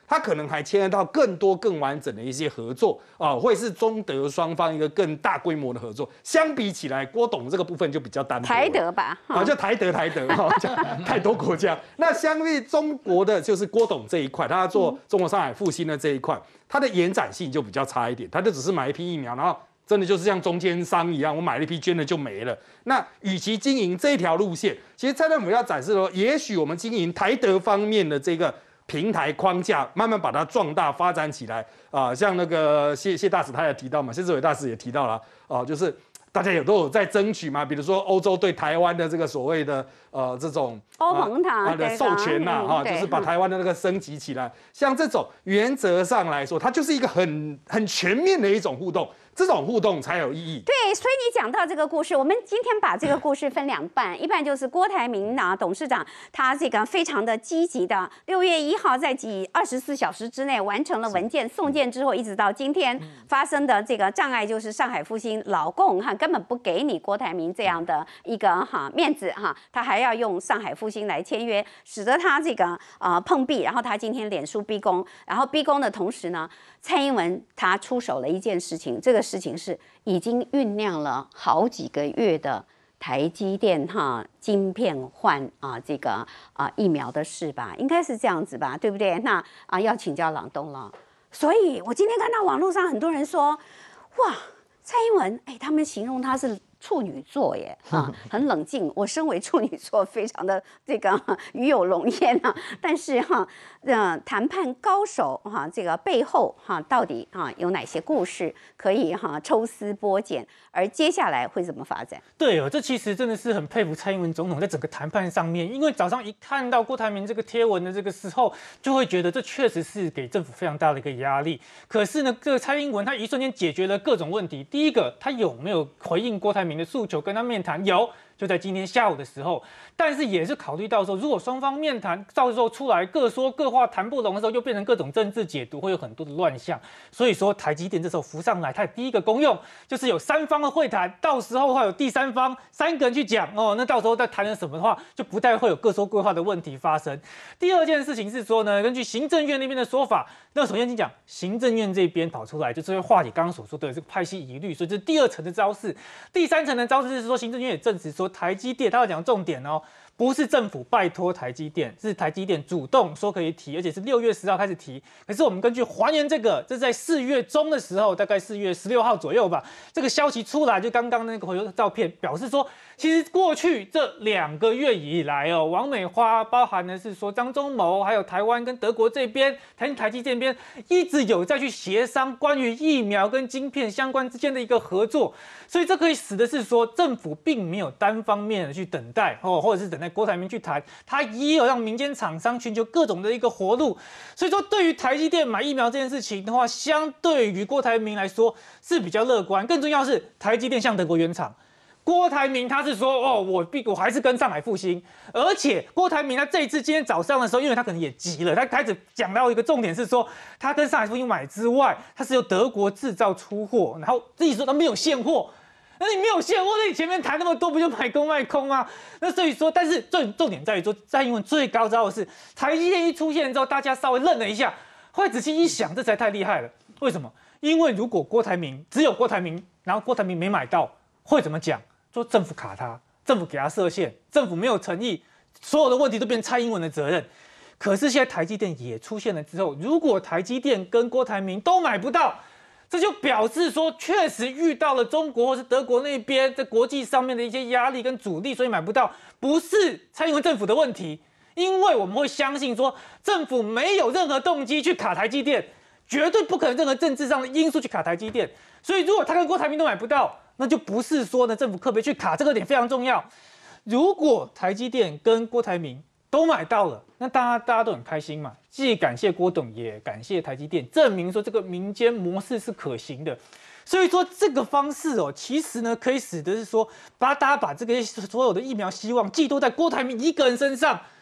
它可能还牵涉到更多更完整的一些合作啊，会是中德双方一个更大规模的合作。相比起来，郭董这个部分就比较单薄。 台德吧， 啊，就台德台德哈，太多国家。那相比中国的就是郭董这一块，他要做中国上海复兴的这一块，它的延展性就比较差一点，他就只是买一批疫苗，然后。真的就是像中间商一样，我买了一批捐了就没了。那与其经营这条路线，其实蔡政府要展示说，也许我们经营台德方面的这个平台框架，慢慢把它壮大发展起来啊、呃。像那个谢谢大使他也提到嘛，谢志伟大使也提到了啊、呃，就是大家也都有在争取嘛，比如说欧洲对台湾的这个所谓的呃这种欧盟它的授权呐、啊，哈、 嗯， 就是把台湾的那个升级起来。像这种原则上来说，它就是一个很很全面的一种互动。这种互动才有意义。 对，所以你讲到这个故事，我们今天把这个故事分两半，一半就是郭台铭呢董事长，他这个非常的积极的，六月一号在几二十四小时之内完成了文件送件之后，一直到今天发生的这个障碍，就是上海复兴老共哈根本不给你郭台铭这样的一个哈面子哈，他还要用上海复兴来签约，使得他这个呃碰壁，然后他今天脸书逼宫，然后逼宫的同时呢，蔡英文他出手了一件事情，这个事情是已经酝酿了好几个月的台积电哈晶片换啊这个啊疫苗的事吧，应该是这样子吧，对不对？那啊要请教郎东了。所以我今天看到网络上很多人说，哇，蔡英文哎，他们形容他是处女座耶，啊，很冷静。我身为处女座，非常的这个与有荣焉啊。但是哈，呃，谈判高手哈，这个背后哈，到底哈有哪些故事可以哈抽丝剥茧？而接下来会怎么发展？ 对哦，这其实真的是很佩服蔡英文总统在整个谈判上面，因为早上一看到郭台铭这个贴文的这个时候，就会觉得这确实是给政府非常大的一个压力。可是呢，这个蔡英文他一瞬间解决了各种问题。第一个，他有没有回应郭台铭的诉求，跟他面谈？有。就在今天下午的时候，但是也是考虑到说，如果双方面谈到时候出来各说各话，谈不拢的时候，又变成各种政治解读，会有很多的乱象。所以说，台积电这时候浮上来，它第一个功用就是有三方的会谈，到时候会有第三方三个人去讲哦，那到时候再谈了什么的话，就不太会有各说各话的问题发生。第二件事情是说呢，根据行政院那边的说法，那首先先讲行政院这边跑出来，就是会化解刚刚所说的这个派系疑虑，所以这是第二层的招式。第三层的招式是说，行政院也证实说，台积电他要讲重点哦，不是政府拜托台积电，是台积电主动说可以提，而且是六月十号开始提。可是我们根据还原这个，这是在四月中的时候，大概四月十六号左右吧，这个消息出来，就刚刚那个回照片表示说，其实过去这两个月以来哦，王美花包含的是说张忠谋，还有台湾跟德国这边，台台积电这边一直有在去协商关于疫苗跟晶片相关之间的一个合作，所以这可以使的是说，政府并没有单方面的去等待哦，或者是等待郭台铭去谈，他也有让民间厂商寻求各种的一个活路。所以说，对于台积电买疫苗这件事情的话，相对于郭台铭来说是比较乐观。更重要的是，台积电向德国原厂。郭台铭他是说哦，我必我还是跟上海复兴，而且郭台铭他这一次今天早上的时候，因为他可能也急了，他开始讲到一个重点是说，他跟上海复兴买之外，他是由德国制造出货，然后自己说他没有现货。那你没有现货，那你前面谈那么多，不就买空卖空吗？那所以说，但是重重点在于说，蔡英文最高招的是台积电一出现之后，大家稍微愣了一下，后来仔细一想，这才太厉害了。为什么？因为如果郭台铭只有郭台铭，然后郭台铭没买到，会怎么讲？说政府卡他，政府给他设限，政府没有诚意，所有的问题都变成蔡英文的责任。可是现在台积电也出现了之后，如果台积电跟郭台铭都买不到，这就表示说，确实遇到了中国或是德国那边在国际上面的一些压力跟阻力，所以买不到，不是蔡英文政府的问题，因为我们会相信说，政府没有任何动机去卡台积电，绝对不可能任何政治上的因素去卡台积电，所以如果他跟郭台铭都买不到，那就不是说呢政府特别去卡，这个点非常重要。如果台积电跟郭台铭都买到了，那大家大家都很开心嘛。既感谢郭董，也感谢台积电，证明说这个民间模式是可行的。所以说这个方式哦，其实呢可以使得是说，把大家把这个所有的疫苗希望寄托在郭台铭一个人身上，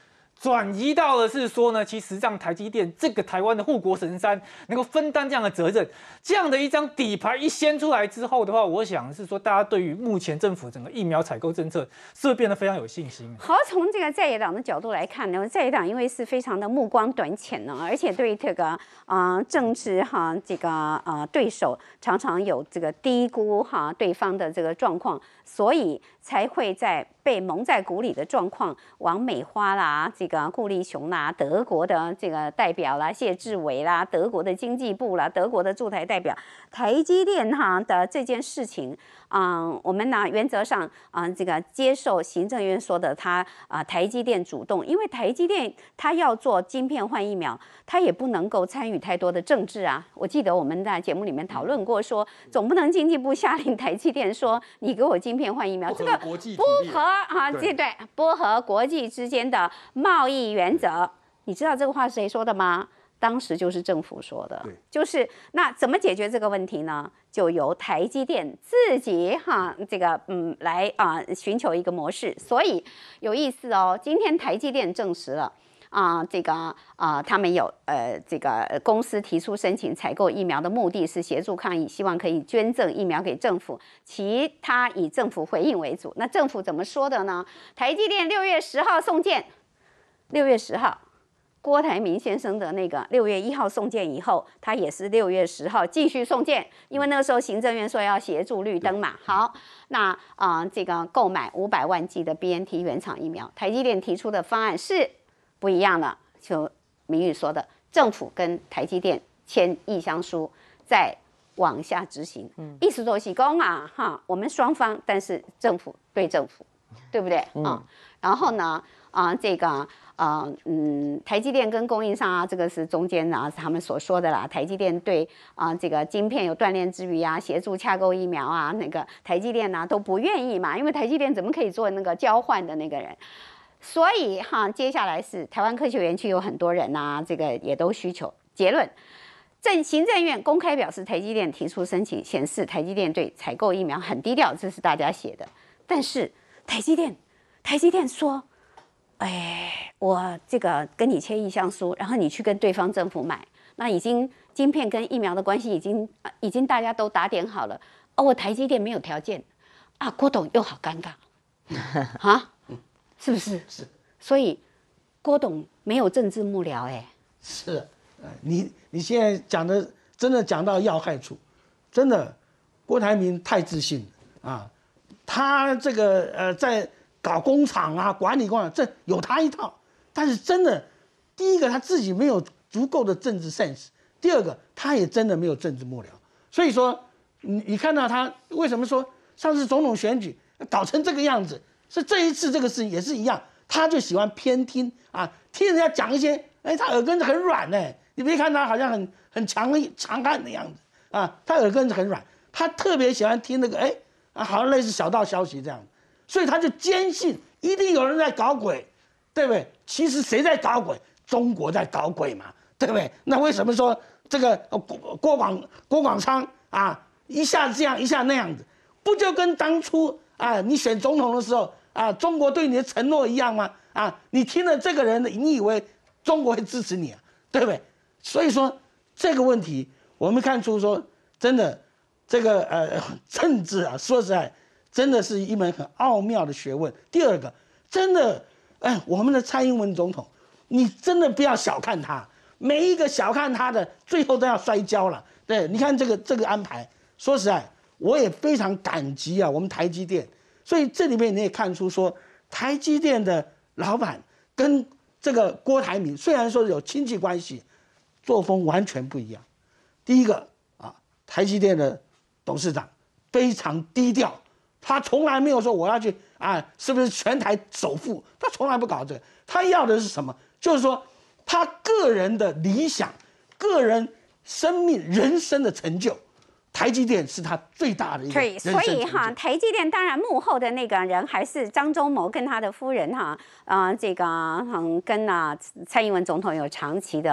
转移到了是说呢，其实让台积电这个台湾的护国神山能够分担这样的责任，这样的一张底牌一掀出来之后的话，我想是说大家对于目前政府整个疫苗采购政策是会变得非常有信心。 好，从这个在野党的角度来看呢，在野党因为是非常的目光短浅呢，而且对这个啊、呃、政治哈这个啊、呃、对手常常有这个低估哈对方的这个状况，所以才会在被蒙在鼓里的状况，王美花啦、这个顾立雄啦、德国的这个代表啦、谢志伟啦、德国的经济部啦、德国的驻台代表、台积电哈的这件事情，嗯、呃，我们呢原则上啊、呃、这个接受行政院说的他啊、呃、台积电主动，因为台积电他要做晶片换疫苗，他也不能够参与太多的政治啊。我记得我们在节目里面讨论过说，总不能经济部下令台积电说你给我晶片换疫苗，这个不合啊，这对不合国际之间的贸易原则。你知道这个话是谁说的吗？当时就是政府说的，就是那怎么解决这个问题呢？就由台积电自己哈这个嗯来啊、呃、寻求一个模式。所以有意思哦，今天台积电证实了。啊、呃，这个啊、呃，他们有呃，这个公司提出申请采购疫苗的目的是协助抗疫，希望可以捐赠疫苗给政府，其他以政府回应为主。那政府怎么说的呢？台积电六月十号送件，六月十号，郭台铭先生的那个六月一号送件以后，他也是六月十号继续送件，因为那个时候行政院说要协助绿灯嘛。好，那啊、呃，这个购买五百万剂的 B N T 原厂疫苗，台积电提出的方案是。不一样了，就明宇说的，政府跟台积电签意向书，再往下执行，嗯，意思就是讲啊，哈，我们双方，但是政府对政府，对不对啊、嗯嗯？然后呢，啊、呃，这个啊、呃，嗯，台积电跟供应商啊，这个是中间啊，他们所说的啦。台积电对啊、呃，这个晶片有锻炼之余啊，协助洽购疫苗啊，那个台积电呢、啊、都不愿意嘛，因为台积电怎么可以做那个交换的那个人？所以哈，接下来是台湾科学园区有很多人呐、啊，这个也都需求。结论，政行政院公开表示，台积电提出申请，显示台积电对采购疫苗很低调，这是大家写的。但是台积电，台积电说，哎，我这个跟你签意向书，然后你去跟对方政府买，那已经晶片跟疫苗的关系已经已经大家都打点好了。哦，我台积电没有条件啊，郭董又好尴尬啊。是不是？ 是， 所以郭董没有政治幕僚哎、欸。 是，呃，你你现在讲的真的讲到要害处，真的，郭台铭太自信了啊！他这个呃在搞工厂啊，管理工厂，这有他一套。但是真的，第一个他自己没有足够的政治 sense， 第二个他也真的没有政治幕僚。所以说，你你看到他为什么说上次总统选举搞成这个样子？是这一次这个事情也是一样，他就喜欢偏听啊，听人家讲一些，哎，他耳根子很软呢、欸。你别看他好像很很强强悍的样子啊，他耳根子很软，他特别喜欢听那个，哎，啊，好像类似小道消息这样，所以他就坚信一定有人在搞鬼，对不对？其实谁在搞鬼？中国在搞鬼嘛，对不对？那为什么说这个郭郭广郭广昌啊，一下这样一下那样子，不就跟当初啊你选总统的时候？啊，中国对你的承诺一样吗？啊，你听了这个人的，你以为中国会支持你啊？对不对？所以说这个问题，我们看出说，真的，这个呃政治啊，说实在，真的是一门很奥妙的学问。第二个，真的，哎，我们的蔡英文总统，你真的不要小看他，每一个小看他的，最后都要摔跤了。对，你看这个这个安排，说实在，我也非常感激啊，我们台积电。所以这里面你也看出说，台积电的老板跟这个郭台铭虽然说有亲戚关系，作风完全不一样。第一个啊，台积电的董事长非常低调，他从来没有说我要去啊，是不是全台首富？他从来不搞这个，他要的是什么？就是说他个人的理想、个人生命、人生的成就。台积电是他最大的一个人生成就。 所以哈，台积电当然幕后的那个人还是张忠谋跟他的夫人哈，啊、呃，这个嗯跟啊蔡英文总统有长期的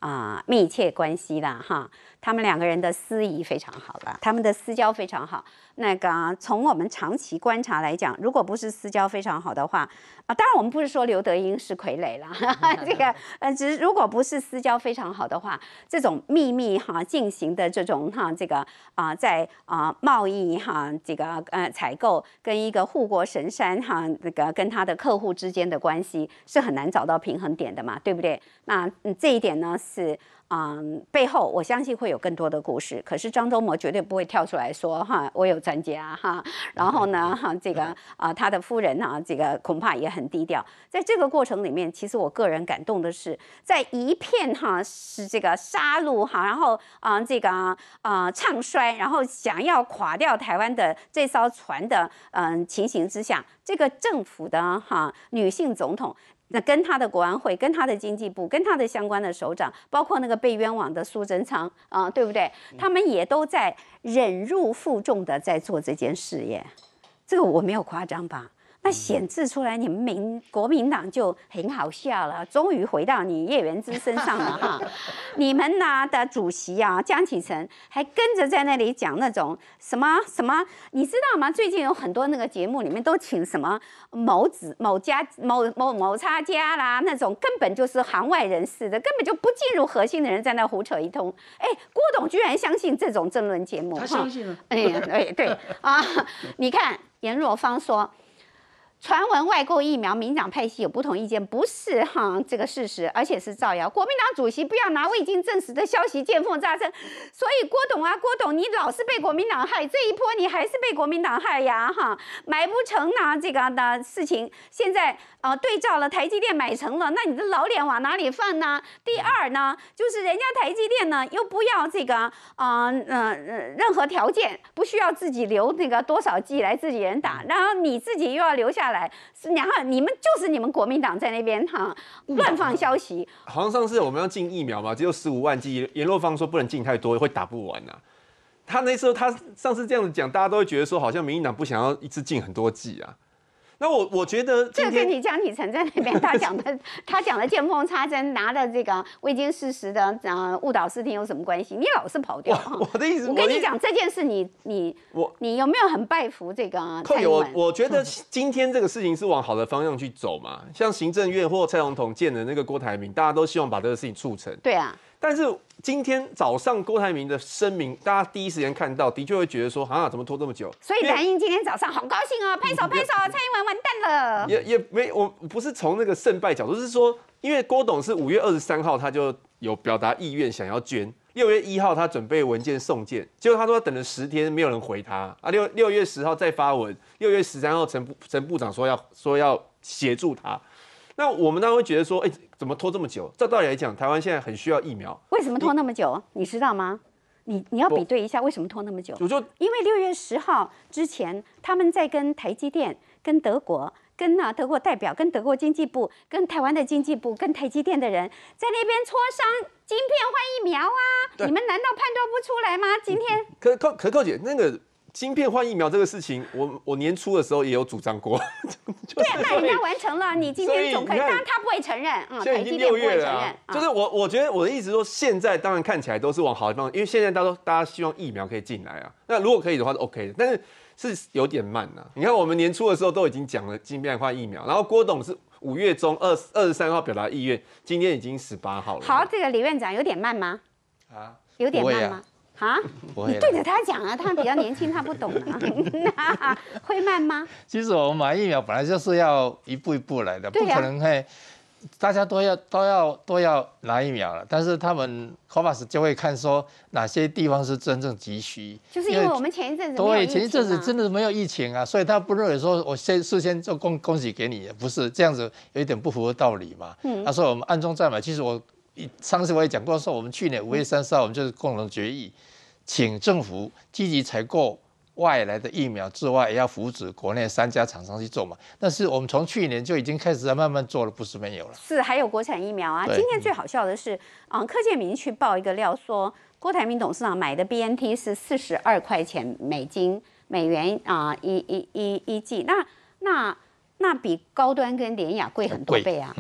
啊、呃、密切关系啦哈，他们两个人的私谊非常好啦，他们的私交非常好。那个从我们长期观察来讲，如果不是私交非常好的话，啊，当然我们不是说刘德英是傀儡啦，这个呃，只是如果不是私交非常好的话，这种秘密哈进行的这种哈这个啊、呃、在啊、呃、贸易哈这个呃采购跟一个护国神山哈那个跟他的客户之间的关系是很难找到平衡点的嘛，对不对？那、嗯、这一点呢是。嗯，背后我相信会有更多的故事，可是张忠谋绝对不会跳出来说哈，我有专家哈，然后呢哈，这个啊、呃、他的夫人啊，这个恐怕也很低调。在这个过程里面，其实我个人感动的是，在一片哈是这个杀戮哈，然后啊、呃、这个啊、呃、唱衰，然后想要垮掉台湾的这艘船的嗯、呃、情形之下，这个政府的哈女性总统。那跟他的国安会、跟他的经济部、跟他的相关的首长，包括那个被冤枉的苏贞昌啊、呃，对不对？他们也都在忍辱负重的在做这件事耶。这个我没有夸张吧？那显示出来，你们民国民党就很好笑了，终于回到你叶元之身上了哈。你们呢的主席啊，江启臣还跟着在那里讲那种什么什么，你知道吗？最近有很多那个节目里面都请什么某子某家某某某差家啦，那种根本就是行外人士的，根本就不进入核心的人在那胡扯一通。哎，郭董居然相信这种政论节目， 他相信了。 哎对对啊，你看颜若芳说。传闻外购疫苗，民进党派系有不同意见，不是哈这个事实，而且是造谣。国民党主席不要拿未经证实的消息见缝插针。所以郭董啊，郭董，你老是被国民党害，这一波你还是被国民党害呀哈，买不成呢这个的事情，现在呃对照了台积电买成了，那你的老脸往哪里放呢？第二呢，就是人家台积电呢又不要这个呃呃任何条件，不需要自己留那个多少剂来自己人打，然后你自己又要留下来。然后你们就是你们国民党在那边哈乱放消息， 好像上次我们要进疫苗嘛，只有十五万剂，颜若芳说不能进太多，会打不完啊。他那时候他上次这样子讲，大家都会觉得说好像民进党不想要一次进很多剂啊。那我我觉得这跟你江启臣在那边他讲的他讲的见缝插针，拿的这个未经事实的呃误导视听有什么关系？你老是跑掉。 我, 我的意思， 我跟你讲这件事你，你你我你有没有很拜服这个蔡英文？ 我我觉得今天这个事情是往好的方向去走嘛，像行政院或蔡总统见的那个郭台铭，大家都希望把这个事情促成。 对啊。 但是今天早上郭台铭的声明，大家第一时间看到，的确会觉得说，啊，怎么拖这么久？ 所以蓝营今天早上好高兴哦，拍手拍手，蔡英文完蛋了。 也也没，我不是从那个胜败角度，是说，因为郭董是五月二十三号他就有表达意愿想要捐，六月一号他准备文件送件，结果他说等了十天没有人回他啊，六六月十号再发文，六月十三号陈部陈部长说要说要协助他。那我们当然会觉得说，哎、欸，怎么拖这么久？照道理来讲，台湾现在很需要疫苗。 为什么拖那么久？你知道吗？你你要比对一下，为什么拖那么久？ 我说， 因为六月十号之前，他们在跟台积电、跟德国、跟啊德国代表、跟德国经济部、跟台湾的经济部、跟台积电的人在那边磋商晶片换疫苗啊。你们难道判断不出来吗？今天可可可寇姐那个。晶片换疫苗这个事情，我我年初的时候也有主张过。 对啊，那人家完成了，你今天总可以，当然他不会承认，嗯， 现在已经六月了、啊，就是我我觉得我的意思说，现在当然看起来都是往好的方向，因为现在大家都大家希望疫苗可以进来啊。那如果可以的话是 OK 的，但是是有点慢啊。你看我们年初的时候都已经讲了晶片换疫苗，然后郭董是五月中二二十三号表达意愿，今天已经十八号了。 好，这个李院长有点慢吗？啊，有点慢吗？啊，你对着他讲啊，他比较年轻，他不懂啊，会慢吗？ 其实我们买疫苗本来就是要一步一步来的，不可能会大家都要都要都要拿疫苗了，但是他们 C O V A X 就会看说哪些地方是真正急需， 就是因为我们前一阵子没有对前一阵子真的没有疫情啊，所以他不认为说我先事先就恭恭喜给你，不是这样子，有一点不符合道理嘛。嗯，他说我们暗中在买，其实我上次我也讲过，说我们去年五月三十号我们就是共同决议。请政府积极采购外来的疫苗之外，也要扶植国内三家厂商去做嘛。但是我们从去年就已经开始在慢慢做了，不是没有了。 是，还有国产疫苗啊。今天最好笑的是，嗯，柯建铭去爆一个料说，郭台铭董事长买的 B N T 是四十二块钱美金美元啊、呃、一一一一剂，那那那比高端跟联亚贵很多倍啊。嗯。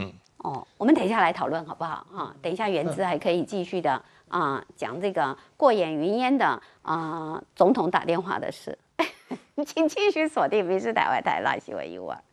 哦，我们等一下来讨论好不好啊？等一下原子还可以继续的啊讲这个过眼云烟的啊总统打电话的事，请继续锁定民视台湾台辣新闻一五二。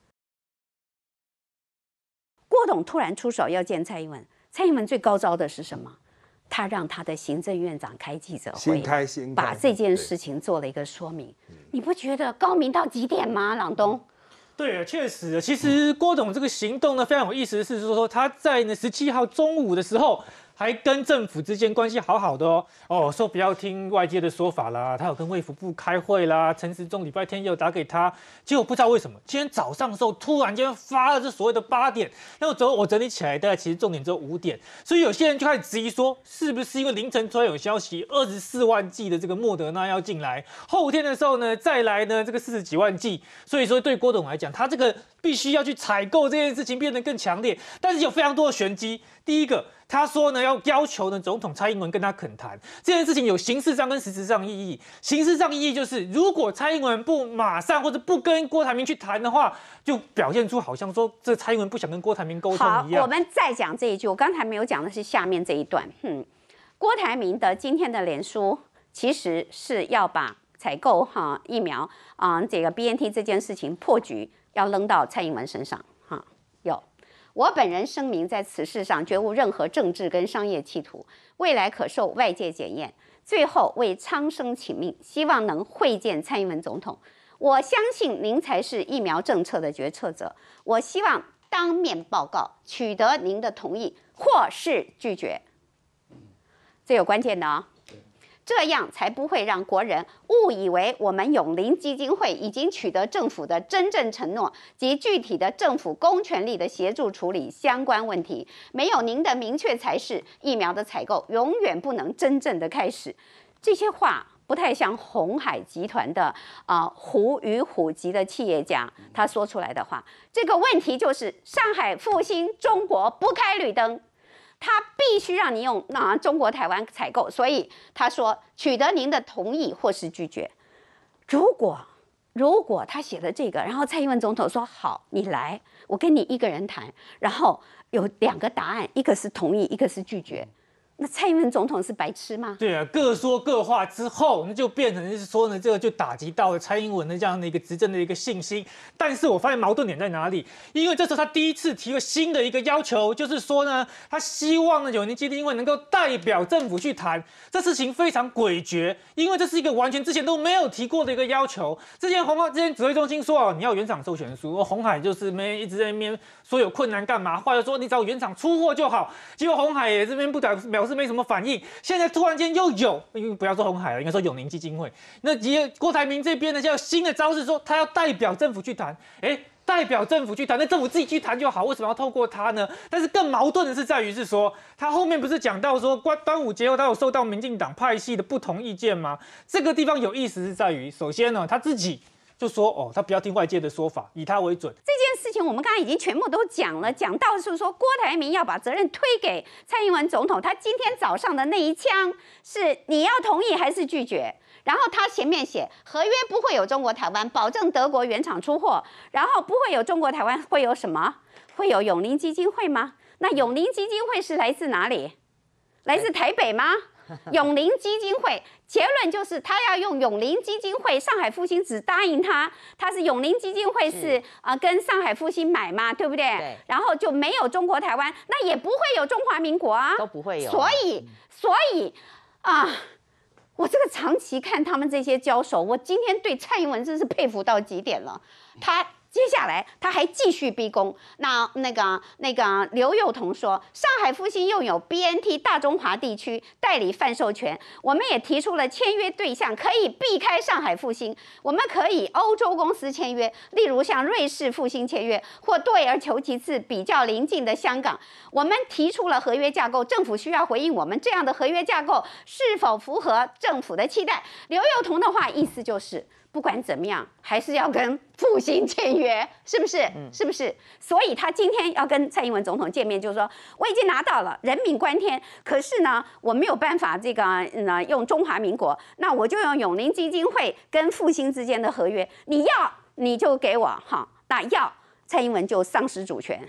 郭董突然出手要见蔡英文，蔡英文最高招的是什么？他让他的行政院长开记者会， 先开先开把这件事情做了一个说明。你不觉得高明到极点吗，朗东？ 对，确实，其实郭董这个行动呢非常有意思的是说，他在呢十七号中午的时候，还跟政府之间关系好好的哦，哦说不要听外界的说法啦，他有跟卫福部开会啦，陈时中礼拜天也有打给他，结果不知道为什么今天早上的时候突然间发了这所谓的八点，那我我整理起来大概其实重点只有五点，所以有些人就开始质疑说，是不是因为凌晨突然有消息二十四万剂的这个莫德纳要进来，后天的时候呢再来呢这个四十几万剂，所以说对郭董来讲，他这个必须要去采购这件事情变得更强烈，但是有非常多的玄机。第一个，他说呢要要求呢总统蔡英文跟他恳谈这件事情，有形式上跟实质上意义。形式上意义就是，如果蔡英文不马上或者不跟郭台铭去谈的话，就表现出好像说这蔡英文不想跟郭台铭沟通一样。 好，我们再讲这一句，我刚才没有讲的是下面这一段。嗯，郭台铭的今天的脸书其实是要把采购哈疫苗啊、呃、这个 B N T 这件事情破局要扔到蔡英文身上哈。有，我本人声明，在此事上绝无任何政治跟商业企图，未来可受外界检验。最后为苍生请命，希望能会见蔡英文总统。我相信您才是疫苗政策的决策者，我希望当面报告，取得您的同意或是拒绝。这有关键的哦。这样才不会让国人误以为我们永龄基金会已经取得政府的真正承诺及具体的政府公权力的协助处理相关问题。没有您的明确才是疫苗的采购永远不能真正的开始。这些话不太像鸿海集团的啊、呃、虎与虎级的企业家他说出来的话。这个问题就是上海复兴中国不开绿灯。他必须让你用那、啊、中国台湾采购，所以他说取得您的同意或是拒绝。如果如果他写了这个，然后蔡英文总统说好，你来，我跟你一个人谈，然后有两个答案，一个是同意，一个是拒绝。那蔡英文总统是白痴吗？ 对啊，各说各话之后，那就变成是说呢，这个就打击到了蔡英文的这样的一个执政的一个信心。但是我发现矛盾点在哪里？因为这时候他第一次提了新的一个要求，就是说呢，他希望呢永龄基金会能够代表政府去谈，这事情非常诡谲，因为这是一个完全之前都没有提过的一个要求。之前鸿海之前指挥中心说哦，你要原厂授权书，鸿海就是没一直在那边说有困难干嘛，后来说你找原厂出货就好，结果鸿海也这边不表表示没什么反应，现在突然间又有，因为不要说鸿海了，应该说永龄基金会。那郭台铭这边呢，就有新的招式，说他要代表政府去谈，哎。代表政府去谈，那政府自己去谈就好，为什么要透过他呢？但是更矛盾的是在于是说，他后面不是讲到说，端午节后他有受到民进党派系的不同意见吗？这个地方有意思是在于，首先呢，他自己就说哦，他不要听外界的说法，以他为准。 这件事情我们刚才已经全部都讲了，讲到是说郭台铭要把责任推给蔡英文总统，他今天早上的那一枪是你要同意还是拒绝？然后他前面写合约不会有中国台湾，保证德国原厂出货，然后不会有中国台湾，会有什么？会有永龄基金会吗？那永龄基金会是来自哪里？来自台北吗？永龄基金会结论就是他要用永龄基金会，上海复兴只答应他，他是永龄基金会是啊、呃、跟上海复兴买嘛，对不对？ 对。 然后就没有中国台湾，那也不会有中华民国啊， 都不会有。 所以所以啊。我这个长期看他们这些交手，我今天对蔡英文真是佩服到极点了。他接下来他还继续逼宫。那那个那个刘幼彤说，上海复兴拥有 B N T 大中华地区代理贩售权，我们也提出了签约对象可以避开上海复兴，我们可以欧洲公司签约，例如像瑞士复兴签约，或退而求其次比较邻近的香港。我们提出了合约架构，政府需要回应我们这样的合约架构是否符合政府的期待。刘幼彤的话意思就是，不管怎么样，还是要跟复兴签约，是不是？是不是？所以他今天要跟蔡英文总统见面，就是说我已经拿到了，人命关天。可是呢，我没有办法这个呢用中华民国，那我就用永龄基金会跟复兴之间的合约，你要你就给我哈，那要蔡英文就丧失主权。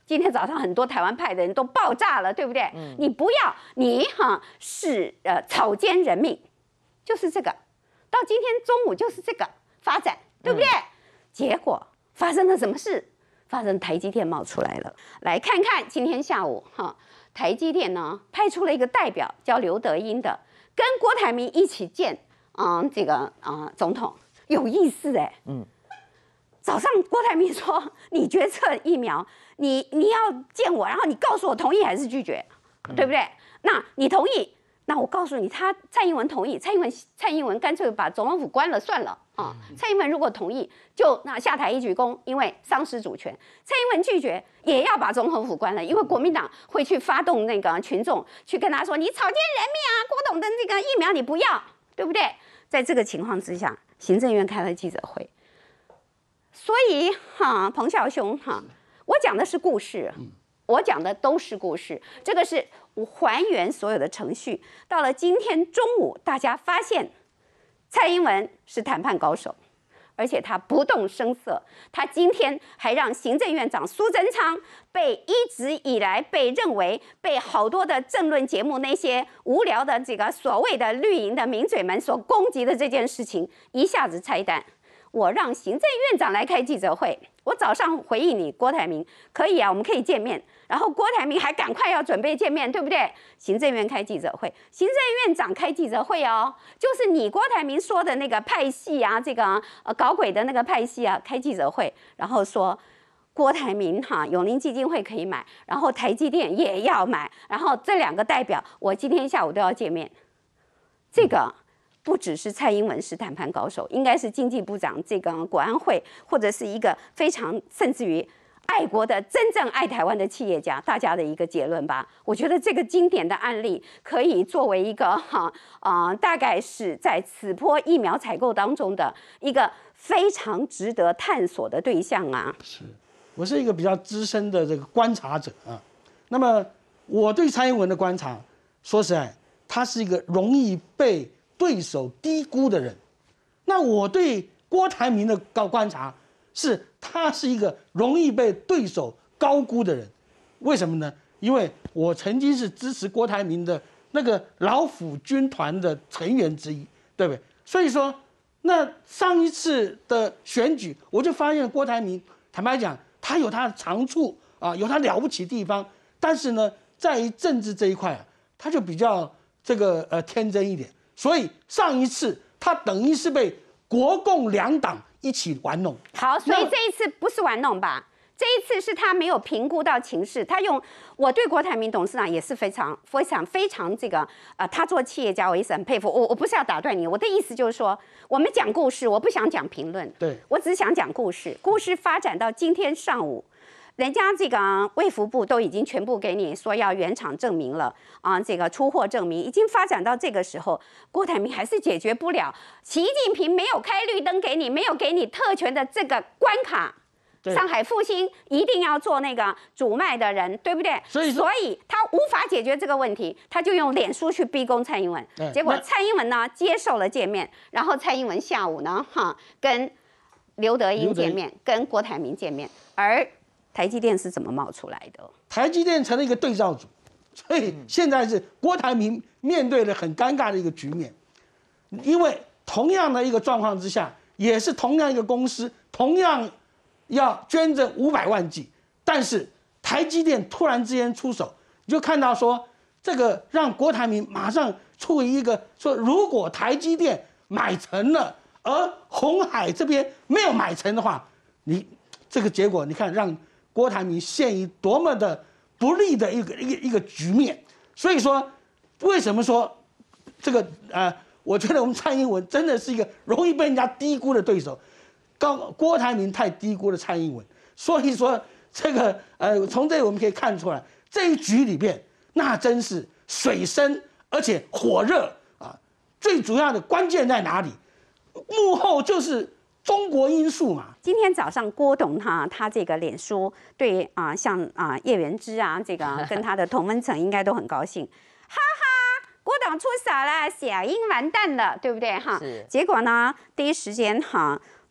今天早上很多台湾派的人都爆炸了，对不对？嗯、你不要，你哈是呃草菅人命，就是这个。到今天中午就是这个发展，对不对？嗯、结果发生了什么事？发生台积电冒出来了。来看看今天下午哈，台积电呢派出了一个代表叫刘德音的，跟郭台铭一起见啊、嗯、这个啊、呃、总统，有意思哎。嗯。早上郭台铭说：“你决策疫苗，你你要见我，然后你告诉我同意还是拒绝，对不对？那你同意，那我告诉你，他蔡英文同意，蔡英文蔡英文干脆把总统府关了算了啊。蔡英文如果同意，就那下台一鞠躬，因为丧失主权；蔡英文拒绝，也要把总统府关了，因为国民党会去发动那个群众去跟他说，你草菅人命啊，郭董的这个疫苗你不要，对不对？在这个情况之下，行政院开了记者会。”所以哈，彭孝兄哈，我讲的是故事，我讲的都是故事。这个是还原所有的程序。到了今天中午，大家发现蔡英文是谈判高手，而且他不动声色。他今天还让行政院长苏贞昌被一直以来被认为被好多的政论节目那些无聊的这个所谓的绿营的名嘴们所攻击的这件事情，一下子拆弹。我让行政院长来开记者会，我早上回应你郭台铭，可以啊，我们可以见面。然后郭台铭还赶快要准备见面，对不对？行政院开记者会，行政院长开记者会哦，就是你郭台铭说的那个派系啊，这个呃搞鬼的那个派系啊，开记者会，然后说郭台铭哈永林基金会可以买，然后台积电也要买，然后这两个代表我今天下午都要见面，这个。不只是蔡英文是谈判高手，应该是经济部长这个国安会，或者是一个非常甚至于爱国的真正爱台湾的企业家，大家的一个结论吧。我觉得这个经典的案例可以作为一个哈啊、呃，大概是在此波疫苗采购当中的一个非常值得探索的对象啊。 是，我是一个比较资深的这个观察者啊。那么我对蔡英文的观察，说实在，他是一个容易被对手低估的人，那我对郭台铭的高观察是，他是一个容易被对手高估的人。为什么呢？因为我曾经是支持郭台铭的那个老虎军团的成员之一，对不对？所以说，那上一次的选举，我就发现郭台铭，坦白讲，他有他的长处啊，有他了不起的地方，但是呢，在于政治这一块啊，他就比较这个呃天真一点。所以上一次他等于是被国共两党一起玩弄。 好，所以这一次不是玩弄吧？这一次是他没有评估到情势，他用我对郭台铭董事长也是非常非常非常这个呃，他做企业家我也是很佩服。我我不是要打断你，我的意思就是说，我们讲故事，我不想讲评论， 对我只是想讲故事。故事发展到今天上午。人家这个卫福部都已经全部给你说要原厂证明了啊，这个出货证明已经发展到这个时候，郭台铭还是解决不了。习近平没有开绿灯给你，没有给你特权的这个关卡。上海复兴一定要做那个主脉的人，对不对？所以，所以他无法解决这个问题，他就用脸书去逼宫蔡英文。结果蔡英文呢接受了见面，然后蔡英文下午呢哈跟刘德音见面，跟郭台铭见面，而台积电是怎么冒出来的？ 台积电成了一个对照组，所以现在是郭台铭面对了很尴尬的一个局面，因为同样的一个状况之下，也是同样一个公司，同样要捐赠五百万剂，但是台积电突然之间出手，你就看到说这个让郭台铭马上出一个说，如果台积电买成了，而鸿海这边没有买成的话，你这个结果你看让郭台铭陷于多么的不利的一个一个一个局面，所以说，为什么说这个呃，我觉得我们蔡英文真的是一个容易被人家低估的对手，高郭台铭太低估了蔡英文，所以说这个呃，从这里我们可以看出来，这一局里边那真是水深而且火热啊，最主要的关键在哪里？幕后就是中国因素嘛。 今天早上郭董哈，他这个脸书对啊、呃，像啊、呃、叶元之啊，这个跟他的同温层应该都很高兴，哈哈，郭董出傻了，小英完蛋了，对不对哈？结果呢，第一时间哈，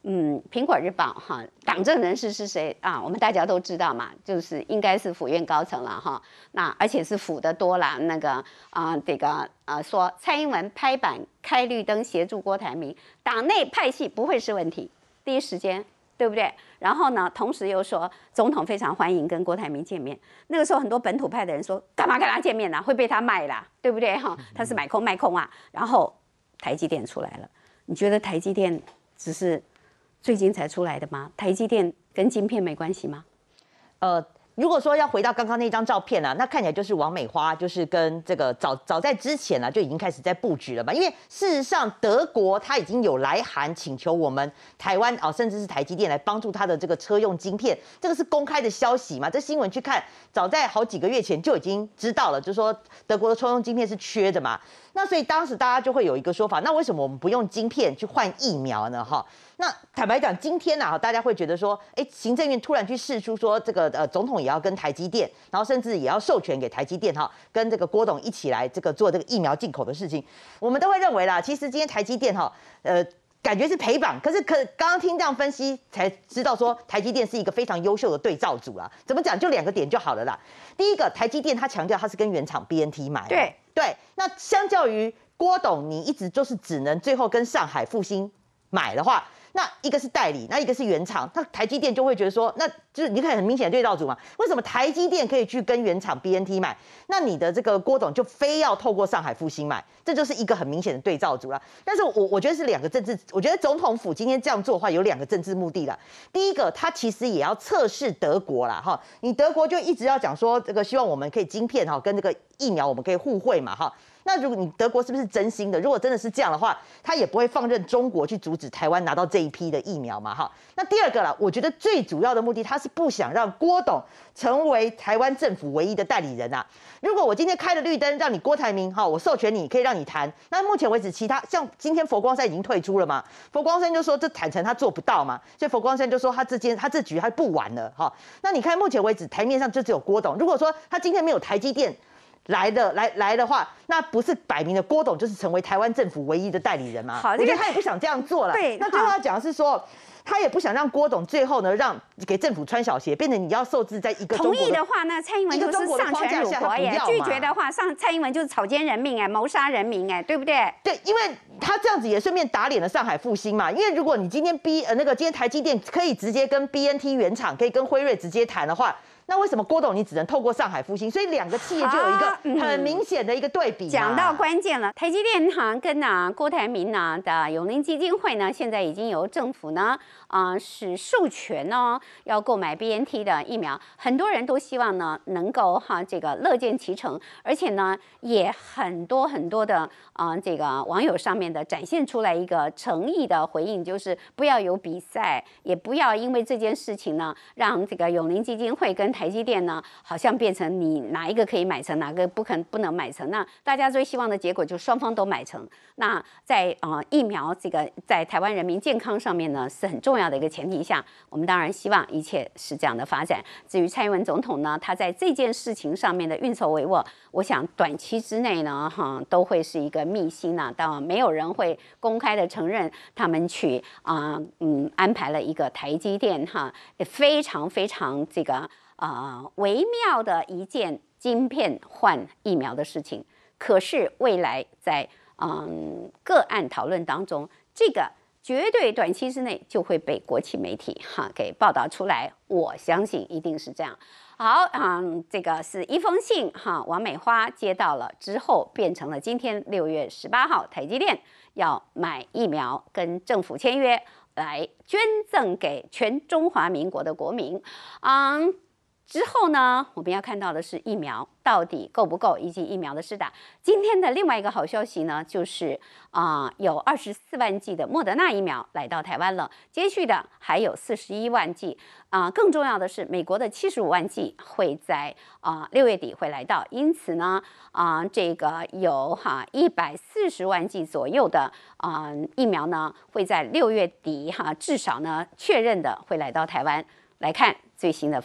嗯，《苹果日报》哈，党政人士是谁啊？我们大家都知道嘛，就是应该是府院高层了哈。那而且是府的多啦，那个啊、呃，这个呃说蔡英文拍板开绿灯协助郭台铭，党内派系不会是问题，第一时间。对不对？然后呢，同时又说总统非常欢迎跟郭台铭见面。那个时候很多本土派的人说，干嘛跟他见面啊？会被他卖啦，对不对？哈，他是买空卖空啊。然后台积电出来了，你觉得台积电只是最近才出来的吗？台积电跟晶片没关系吗？ 呃。如果说要回到刚刚那张照片啊，那看起来就是王美花，就是跟这个早早在之前啊就已经开始在布局了嘛。因为事实上，德国它已经有来函请求我们台湾啊，甚至是台积电来帮助它的这个车用晶片，这个是公开的消息嘛。这新闻去看，早在好几个月前就已经知道了，就是说德国的车用晶片是缺的嘛。那所以当时大家就会有一个说法，那为什么我们不用晶片去换疫苗呢？哈，那坦白讲，今天啊，大家会觉得说，哎，行政院突然去释出说，这个呃总统也要跟台积电，然后甚至也要授权给台积电哈，跟这个郭董一起来这个做这个疫苗进口的事情，我们都会认为啦，其实今天台积电哈，呃。感觉是陪绑，可是可刚刚听这样分析才知道说台积电是一个非常优秀的对照组啦。怎么讲？就两个点就好了啦。第一个，台积电它强调它是跟原厂 B N T 买， 对对。那相较于郭董，你一直就是只能最后跟上海复兴买的话，那一个是代理，那一个是原厂，那台积电就会觉得说，那就是你看很明显的对照组嘛。为什么台积电可以去跟原厂 B N T 买，那你的这个郭董就非要透过上海复兴买？这就是一个很明显的对照组了。但是我我觉得是两个政治，我觉得总统府今天这样做的话，有两个政治目的了。第一个，他其实也要测试德国啦，哈，你德国就一直要讲说，这个希望我们可以晶片哈，跟这个疫苗我们可以互惠嘛，哈。那如果你德国是不是真心的？如果真的是这样的话，他也不会放任中国去阻止台湾拿到这一批的疫苗嘛，哈。那第二个啦，我觉得最主要的目的，他是不想让郭董成为台湾政府唯一的代理人啊。如果我今天开了绿灯，让你郭台铭哈，我授权你可以让你谈。那目前为止，其他像今天佛光山已经退出了嘛，佛光山就说这坦诚他做不到嘛，所以佛光山就说他这件他这局他不玩了哈。那你看目前为止台面上就只有郭董，如果说他今天没有台积电来的来来的话，那不是摆明了郭董就是成为台湾政府唯一的代理人吗？好，我觉得他也不想这样做了。对，那最后要讲的是说，他也不想让郭董最后呢让给政府穿小鞋，变成你要受制在一个中国的同意的话，那蔡英文就是丧权辱国耶；拒绝的话，上蔡英文就是草菅人命哎，谋杀人民哎，对不对？ 对，因为他这样子也顺便打脸了上海复兴嘛。因为如果你今天 B 呃那个今天台积电可以直接跟 B N T 原厂，可以跟辉瑞直接谈的话。那为什么郭董你只能透过上海复兴？所以两个企业就有一个很明显的一个对比。 讲到关键了，台积电哈跟啊郭台铭呢的永龄基金会呢，现在已经由政府呢啊、呃、是授权哦，要购买 B N T 的疫苗，很多人都希望呢能够哈这个乐见其成，而且呢也很多很多的啊、呃、这个网友上面的展现出来一个诚意的回应，就是不要有比赛，也不要因为这件事情呢让这个永龄基金会跟台积电呢，好像变成你哪一个可以买成，哪个不肯不能买成。那大家最希望的结果就双方都买成。那在呃疫苗这个在台湾人民健康上面呢，是很重要的一个前提下，我们当然希望一切是这样的发展。至于蔡英文总统呢，他在这件事情上面的运筹帷幄，我想短期之内呢，哈都会是一个秘辛呐、啊，当然没有人会公开的承认他们去啊、呃、嗯安排了一个台积电哈，非常非常这个。啊、呃，微妙的一件晶片换疫苗的事情，可是未来在嗯个案讨论当中，这个绝对短期之内就会被国际媒体哈给报道出来，我相信一定是这样。好，嗯，这个是一封信哈，王美花接到了之后，变成了今天六月十八号，台积电要买疫苗，跟政府签约来捐赠给全中华民国的国民，嗯。之后呢，我们要看到的是疫苗到底够不够，以及疫苗的施打。今天的另外一个好消息呢，就是啊、呃，有二十四万剂的莫德纳疫苗来到台湾了，接续的还有四十一万剂。啊、呃，更重要的是，美国的七十五万剂会在啊六、呃、月底会来到，因此呢，啊、呃，这个有哈一百四十万剂左右的啊、呃、疫苗呢，会在六月底哈至少呢确认的会来到台湾。来看最新的发展。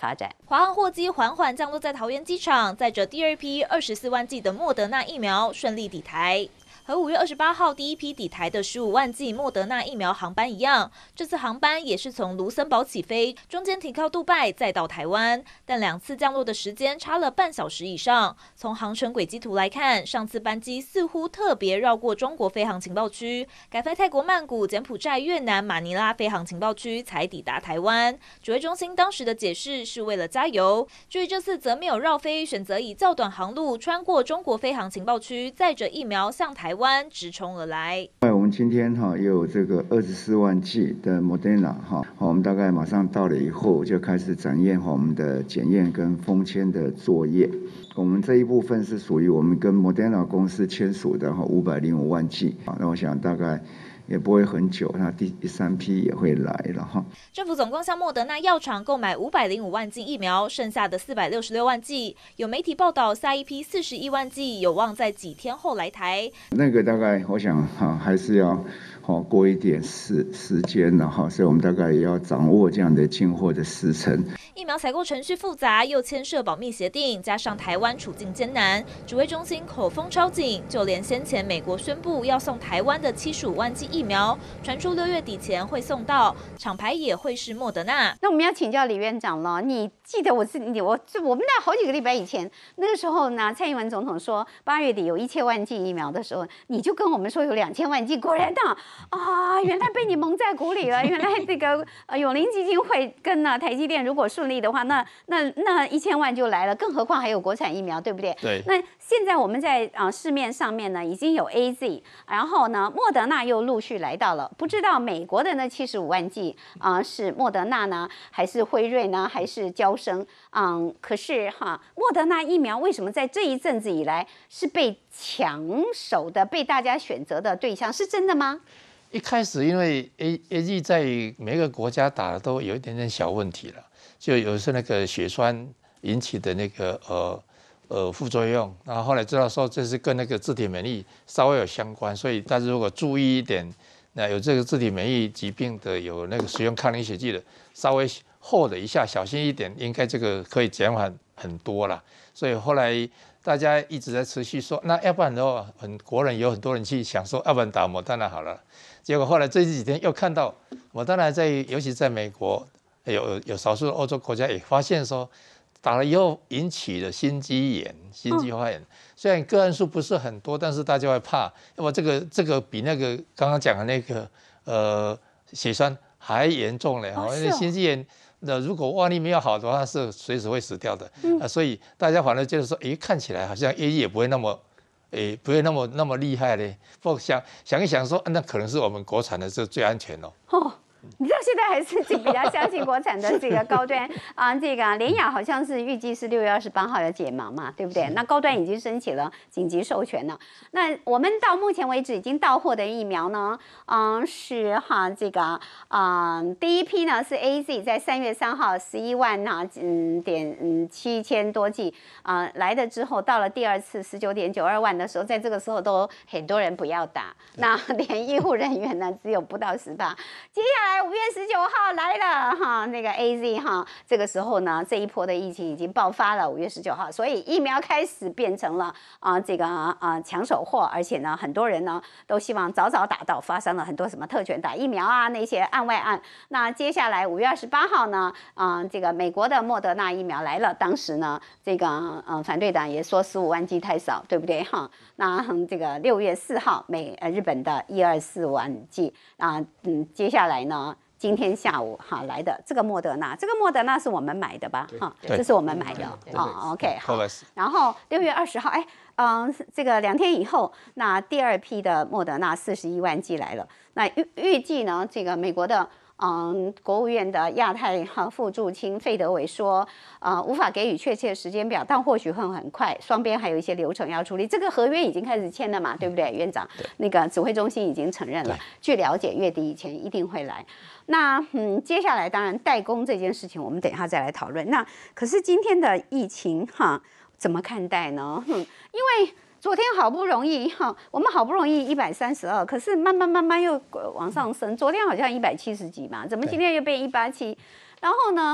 华航货机缓缓降落在桃园机场，载着第二批二十四万剂的莫德纳疫苗顺利抵台。和五月二十八号第一批抵台的十五万剂莫德纳疫苗航班一样，这次航班也是从卢森堡起飞，中间停靠杜拜，再到台湾，但两次降落的时间差了半小时以上。从航程轨迹图来看，上次班机似乎特别绕过中国飞航情报区，改飞泰国曼谷、柬埔寨、越南马尼拉飞航情报区，才抵达台湾。指挥中心当时的解释是为了加油，至于这次则没有绕飞，选择以较短航路穿过中国飞航情报区，载着疫苗向台湾直冲而来。 我们今天哈也有这个二十四万剂的 Moderna 哈，我们大概马上到了以后就开始展验哈我们的检验跟封签的作业。我们这一部分是属于我们跟 Moderna 公司签署的哈五百零五万剂，那我想大概也不会很久，那第三批也会来了哈。 政府总共向莫德纳药厂购买五百零五万剂疫苗，剩下的四百六十六万剂，有媒体报道，下一批四十一万剂有望在几天后来台。 那个大概我想哈还是要好过一点时时间了哈，所以我们大概也要掌握这样的进货的时程。 疫苗采购程序复杂，又牵涉保密协定，加上台湾处境艰难，指挥中心口风超紧，就连先前美国宣布要送台湾的七十五万剂疫苗，传出六月底前会送到，厂牌也会是莫德纳。 那我们要请教李院长了，你记得我是你我我们在好几个礼拜以前，那个时候呢，蔡英文总统说八月底有一千万剂疫苗的时候，你就跟我们说有两千万剂，果然呢啊，原来被你蒙在鼓里了，原来这个呃永林基金会跟呢台积电如果顺利的话，那那那一千万就来了，更何况还有国产疫苗，对不对？ 对。 那现在我们在啊、呃、市面上面呢已经有 A Z， 然后呢莫德纳又陆续来到了，不知道美国的那七十五万剂啊、呃、是莫德纳呢，还是辉瑞呢，还是嬌生？嗯，可是哈，莫德纳疫苗为什么在这一阵子以来是被抢手的，被大家选择的对象，是真的吗？ 一开始因为 A A G 在每个国家打的都有一点点小问题了，就有是那个血栓引起的那个呃呃副作用，然后后来知道说这是跟那个自体免疫稍微有相关，所以大家如果注意一点，那有这个自体免疫疾病的，有那个使用抗凝血剂的，稍微厚的一下，小心一点，应该这个可以减缓很多啦。所以后来大家一直在持续说，那要不然的话，很国人有很多人去想说，要不然打莫德纳好了。结果后来这几天又看到莫德纳在，尤其在美国有有少数的欧洲国家也发现说，打了以后引起了心肌炎、心肌发炎。虽然个案数不是很多，但是大家会怕，要么这个这个比那个刚刚讲的那个呃血栓还严重嘞，因为心肌炎。那如果万一没有好的话，是随时会死掉的。嗯、啊，所以大家反而就是说，诶，看起来好像 A Z 也不会那么，诶，不会那么那么厉害嘞。不想想一想说，那可能是我们国产的是最安全哦。 哦，你到现在还是比较相信国产的这个高端啊？这个联亚好像是预计是六月二十八号要解盲嘛，对不对？那高端已经申请了紧急授权了。那我们到目前为止已经到货的疫苗呢，嗯，是哈这个嗯第一批呢是 A Z， 在三月三号十一万哈嗯点嗯七千多剂啊、呃、来的之后，到了第二次十九点九二万的时候，在这个时候都很多人不要打，那连医护人员呢只有不到十八。接下来五月十九号来了哈，那个 A Z 哈，这个时候呢，这一波的疫情已经爆发了。五月十九号，所以疫苗开始变成了啊、呃、这个啊、呃、抢手货，而且呢，很多人呢都希望早早打到，发生了很多什么特权打疫苗啊那些案外案。那接下来五月二十八号呢，啊、呃、这个美国的莫德纳疫苗来了，当时呢这个呃反对党也说十五万剂太少，对不对哈？那、嗯、这个六月四号美呃日本的一二四万剂啊嗯接下来呢。今天下午哈来的这个莫德纳，这个莫德纳是我们买的吧？哈，这是我们买的啊。OK， 好。然后六月二十号，哎，嗯，这个两天以后，那第二批的莫德纳四十一万剂来了。那预预计呢，这个美国的嗯国务院的亚太哈副驻青费德伟说，呃，无法给予确切时间表，但或许会很快，双边还有一些流程要处理。这个合约已经开始签了嘛，对不对，院长？那个指挥中心已经承认了，据了解，月底以前一定会来。那嗯，接下来当然代工这件事情，我们等一下再来讨论。那可是今天的疫情哈，怎么看待呢？哼，因为昨天好不容易哈，我们好不容易一百三十二，可是慢慢慢慢又往上升。昨天好像一百七十几嘛，怎么今天又变一八七？然后呢，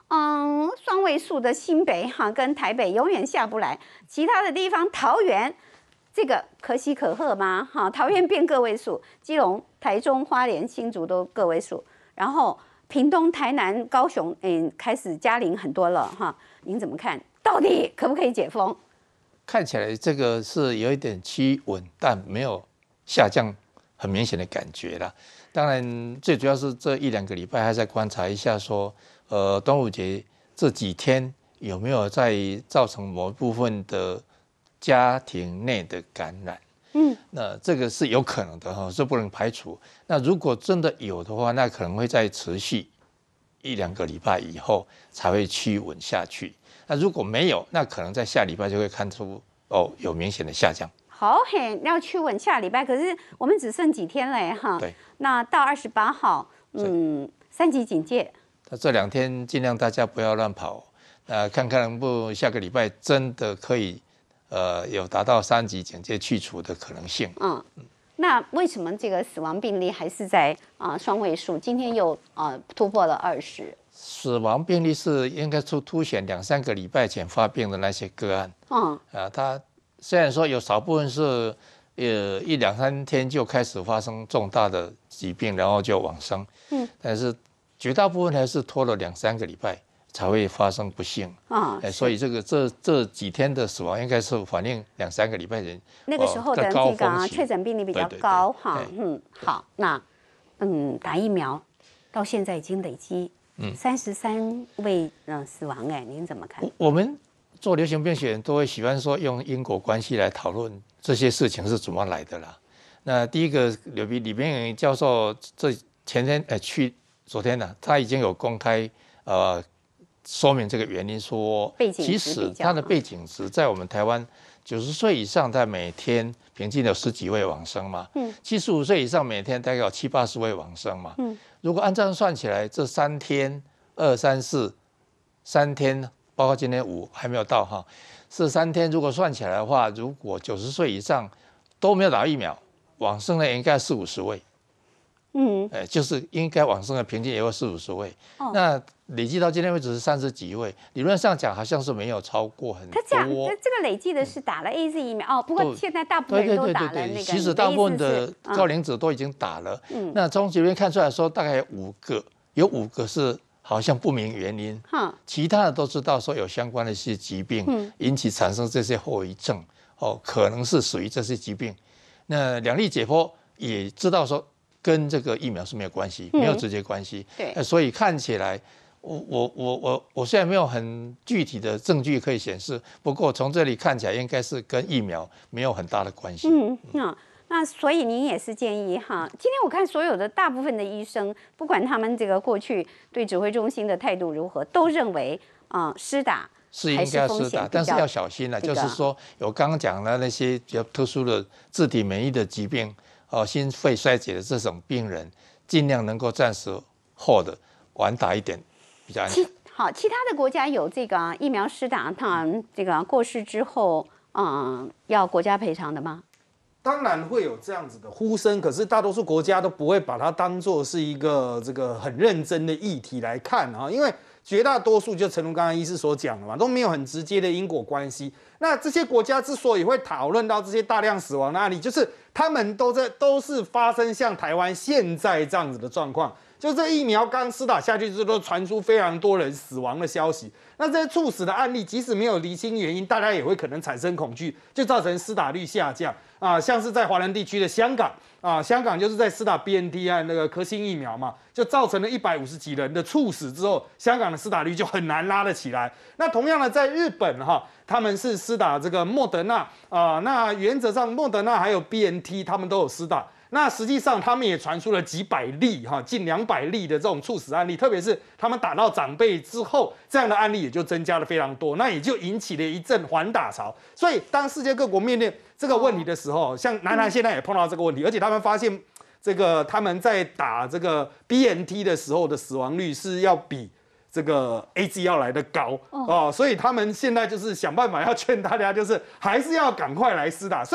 嗯，双位数的新北哈跟台北永远下不来，其他的地方桃园这个可喜可贺吗？哈，桃园变个位数，基隆、台中、花莲、新竹都个位数，然后屏东、台南、高雄，嗯，开始加零很多了哈。您怎么看？到底可不可以解封？ 看起来这个是有一点趋稳，但没有下降很明显的感觉啦。当然，最主要是这一两个礼拜还在观察一下说，呃，端午节这几天有没有在造成某部分的家庭内的感染？嗯，那这个是有可能的哈，这不能排除。那如果真的有的话，那可能会再持续一两个礼拜以后才会趋稳下去。那如果没有，那可能在下礼拜就会看出哦有明显的下降。 好嘿，要趋稳下礼拜，可是我们只剩几天嘞哈。 对。 那到二十八号，嗯，三级警戒。 那这两天尽量大家不要乱跑，呃，看看能不下个礼拜真的可以，呃，有达到三级警戒去除的可能性。 嗯。那为什么这个死亡病例还是在啊、呃、双位数？今天又啊、呃、突破了二十。 死亡病例是应该是凸显两三个礼拜前发病的那些个案。嗯。啊，它虽然说有少部分是呃一两三天就开始发生重大的疾病，然后就往生。嗯。但是绝大部分还是拖了两三个礼拜才会发生不幸。啊。哎，所以这个这这几天的死亡应该是反映两三个礼拜前。 那个时候的这个确诊病例比较高哈，嗯，好，那嗯打疫苗到现在已经累积三十三位嗯死亡哎，您怎么看？ 我们做流行病学人都会喜欢说用因果关系来讨论这些事情是怎么来的啦。那第一个李李炳宇教授这前天呃去昨天呢、啊，他已经有公开呃说明这个原因说，其实他的背景值在我们台湾。九十岁以上，在每天平均有十几位往生嘛。嗯。七十五岁以上，每天大概有七八十位往生嘛。嗯。如果按这样算起来，这三天二三四三天，包括今天五还没有到哈，是三天。如果算起来的话，如果九十岁以上都没有打疫苗，往生的应该四五十位。嗯，哎，就是应该往生的平均也有四五十位。哦。那累计到今天为止是三十几位，理论上讲好像是没有超过很多。 他讲这这个累计的是打了 A Z 疫苗、嗯、哦，不过现在大部分人都打了那个。 其实大部分的高龄者都已经打了。嗯。那从这边看出来说，大概有五个，有五个是好像不明原因。嗯。其他的都知道说有相关的一些疾病，嗯，引起产生这些后遗症，哦，可能是属于这些疾病。那两例解剖也知道说。跟这个疫苗是没有关系，没有直接关系。对、嗯，所以看起来，我我我我我虽然没有很具体的证据可以显示，不过从这里看起来应该是跟疫苗没有很大的关系。嗯嗯，那所以您也是建议哈，今天我看所有的大部分的医生，不管他们这个过去对指挥中心的态度如何，都认为啊施、呃、打是应该施打，但是要小心了，就是说有刚刚讲的那些比较特殊的自体免疫的疾病。哦，心肺衰竭的这种病人，尽量能够暂时后的晚打一点，比较安全。 好，其他的国家有这个疫苗施打，他这个过世之后，嗯，要国家赔偿的吗？ 当然会有这样子的呼声，可是大多数国家都不会把它当作是一个这个很认真的议题来看啊，因为绝大多数就诚如刚刚医师所讲的嘛，都没有很直接的因果关系。那这些国家之所以会讨论到这些大量死亡的案例，就是他们都在都是发生像台湾现在这样子的状况，就这疫苗刚施打下去之后，都传出非常多人死亡的消息。那这些猝死的案例，即使没有厘清原因，大家也会可能产生恐惧，就造成施打率下降啊。像是在华人地区的香港啊，香港就是在施打 B N T 和那个科兴疫苗嘛，就造成了一百五十几人的猝死之后，香港的施打率就很难拉得起来。那同样的，在日本哈，他们是施打这个莫德纳啊，那原则上莫德纳还有 B N T 他们都有施打。那实际上，他们也传出了几百例哈，近两百例的这种猝死案例，特别是他们打到长辈之后，这样的案例也就增加了非常多，那也就引起了一阵缓打潮。所以，当世界各国面临这个问题的时候，像南韩现在也碰到这个问题，而且他们发现，这个他们在打这个 B N T 的时候的死亡率是要比这个 A Z 要来的高哦，所以他们现在就是想办法要劝大家，就是还是要赶快来施打。所以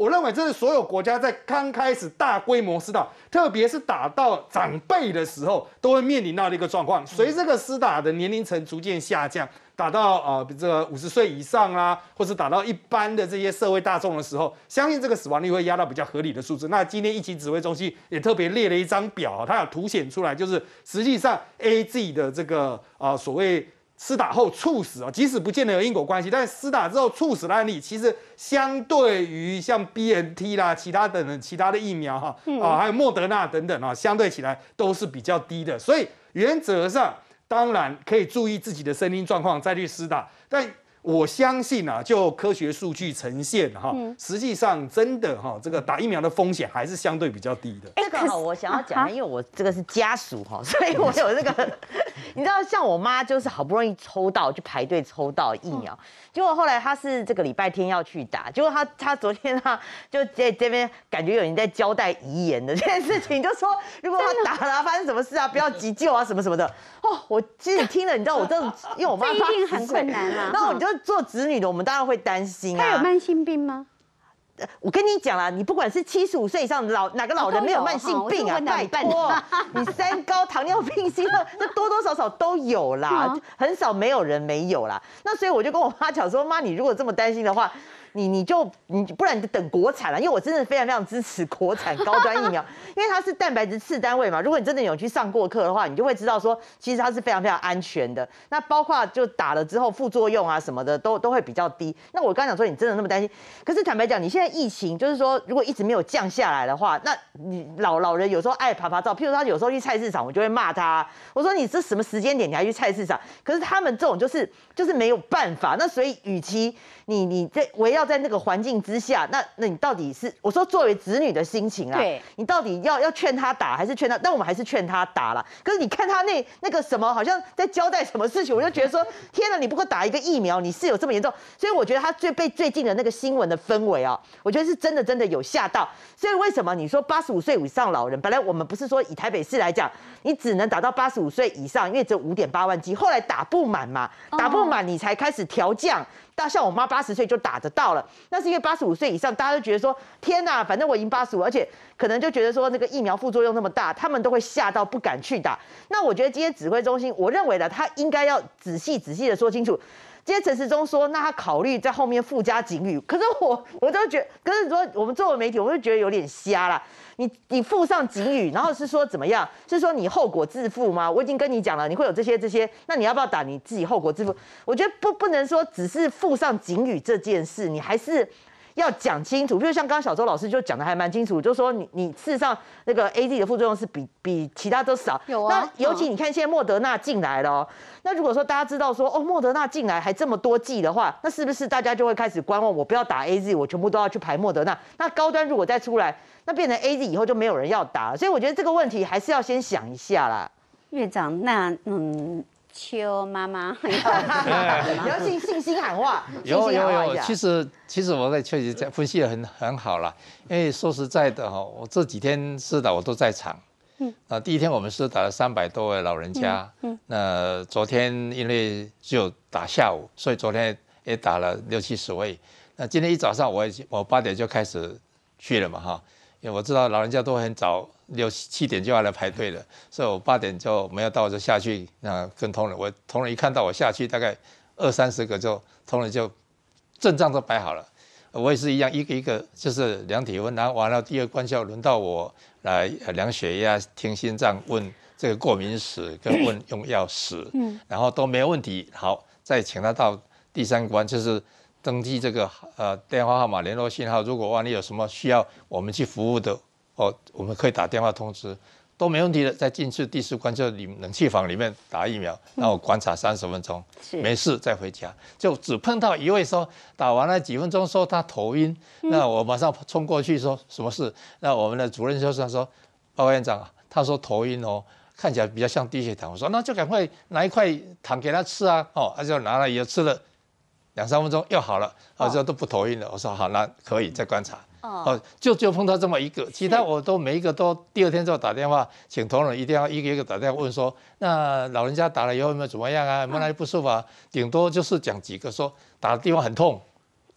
我认为这是所有国家在刚开始大规模施打，特别是打到长辈的时候，都会面临到的一个状况。随这个施打的年龄层逐渐下降，打到呃这个五十岁以上啦，或是打到一般的这些社会大众的时候，相信这个死亡率会压到比较合理的数字。那今天疫情指挥中心也特别列了一张表，它有凸显出来，就是实际上 A Z 的这个啊、呃、所谓施打后猝死啊，即使不见得有因果关系，但是施打之后猝死的案例，其实相对于像 B N T 啦、其他等等其他的疫苗哈啊，还有莫德纳等等啊，相对起来都是比较低的。所以原则上当然可以注意自己的身体状况再去施打，但我相信啊，就科学数据呈现哈，实际上真的哈，这个打疫苗的风险还是相对比较低的。 这个哈，我想要讲，因为我这个是家属哈，所以我有这个，你知道，像我妈就是好不容易抽到，去排队抽到疫苗，结果后来她是这个礼拜天要去打，结果她她昨天她就在这边感觉有人在交代遗言的这件事情，就说如果她打了发生什么事啊，不要急救啊什么什么的。哦，我其实听了，你知道，我真的因为我妈这一定很困难啊。 那我就做子女的，我们当然会担心啊。 她有慢性病吗？ 我跟你讲啦，你不管是七十五岁以上的老哪个老人没有慢性病啊，拜托，你三高、糖尿病、心脏，这多多少少都有啦，很少没有人没有啦。那所以我就跟我妈讲说，妈，你如果这么担心的话，你你就你不然你就等国产了，因为我真的非常非常支持国产高端疫苗，因为它是蛋白质次单位嘛。如果你真的有去上过课的话，你就会知道说，其实它是非常非常安全的。那包括就打了之后副作用啊什么的都都会比较低。那我刚讲说你真的那么担心，可是坦白讲，你现在疫情就是说，如果一直没有降下来的话，那你老老人有时候爱爬爬照，譬如他有时候去菜市场，我就会骂他，我说你这什么时间点你还去菜市场？可是他们这种就是就是没有办法。那所以与其你你在围绕在那个环境之下，那那你到底是我说作为子女的心情啊， 对， 你到底要要劝他打还是劝他？但我们还是劝他打了。可是你看他那那个什么，好像在交代什么事情，我就觉得说，天哪，你不过打一个疫苗，你是有这么严重？所以我觉得他最被最近的那个新闻的氛围啊，我觉得是真的真的有吓到。所以为什么你说八十五岁以上老人，本来我们不是说以台北市来讲，你只能打到八十五岁以上，因为只有五点八万剂，后来打不满嘛，打不满你才开始调降。大像我妈八十岁就打得到了，那是因为八十五岁以上，大家都觉得说天哪，反正我已经八十五，而且可能就觉得说那个疫苗副作用那么大，他们都会吓到不敢去打。那我觉得今天指挥中心，我认为呢，他应该要仔细仔细的说清楚。今天陈时中说，那他考虑在后面附加警语，可是我我都觉得，可是说我们作为媒体，我就觉得有点瞎啦。你你附上警语，然后是说怎么样？是说你后果自负吗？我已经跟你讲了，你会有这些这些，那你要不要打？你自己后果自负。我觉得不不能说只是附上警语这件事，你还是要讲清楚。比如像刚刚小周老师就讲的还蛮清楚，就说你你事实上那个 A Z 的副作用是比比其他都少。 有啊。 那尤其你看现在莫德纳进来了哦，那如果说大家知道说哦莫德纳进来还这么多剂的话，那是不是大家就会开始观望？我不要打 A Z， 我全部都要去排莫德纳。那高端如果再出来，那变成 A Z 以后就没有人要打了。所以我觉得这个问题还是要先想一下啦。 院长，那嗯。邱妈妈，你要信信心喊话， 有有有，其实其实我在确实分析的很很好了，因为说实在的哈，我这几天施打我都在场，嗯，啊，第一天我们施打了三百多位老人家，嗯，那昨天因为只有打下午，所以昨天也打了六七十位，那今天一早上我已经我八点就开始去了嘛哈，因为我知道老人家都很早。六七点就要来排队了，所以我八点就没有到就下去，那跟同仁，我同仁一看到我下去，大概二三十个就同仁就阵仗都摆好了，我也是一样，一个一个就是量体温，然后完了第二关就轮到我来量血压、听心脏、问这个过敏史跟问用药史，嗯，然后都没有问题，好，再请他到第三关就是登记这个呃电话号码、联络信号，如果万一有什么需要我们去服务的。哦，我们可以打电话通知，都没问题的。再进去第四关就冷气房里面打疫苗，然后观察三十分钟，没事再回家。就只碰到一位说打完了几分钟说他头晕，嗯、那我马上冲过去说什么事？那我们的主任就说说，报告院长，他说头晕哦，看起来比较像低血糖。我说那就赶快拿一块糖给他吃啊，哦，他就拿了以后吃了两三分钟又好了，哦，就都不头晕了。我说好，那可以再观察。哦，就就碰到这么一个，其他我都每一个都第二天就打电话，请同仁一定要一个一个打电话问说，那老人家打了以后有没有怎么样啊？有没有哪里不舒服啊？顶多就是讲几个说打的地方很痛，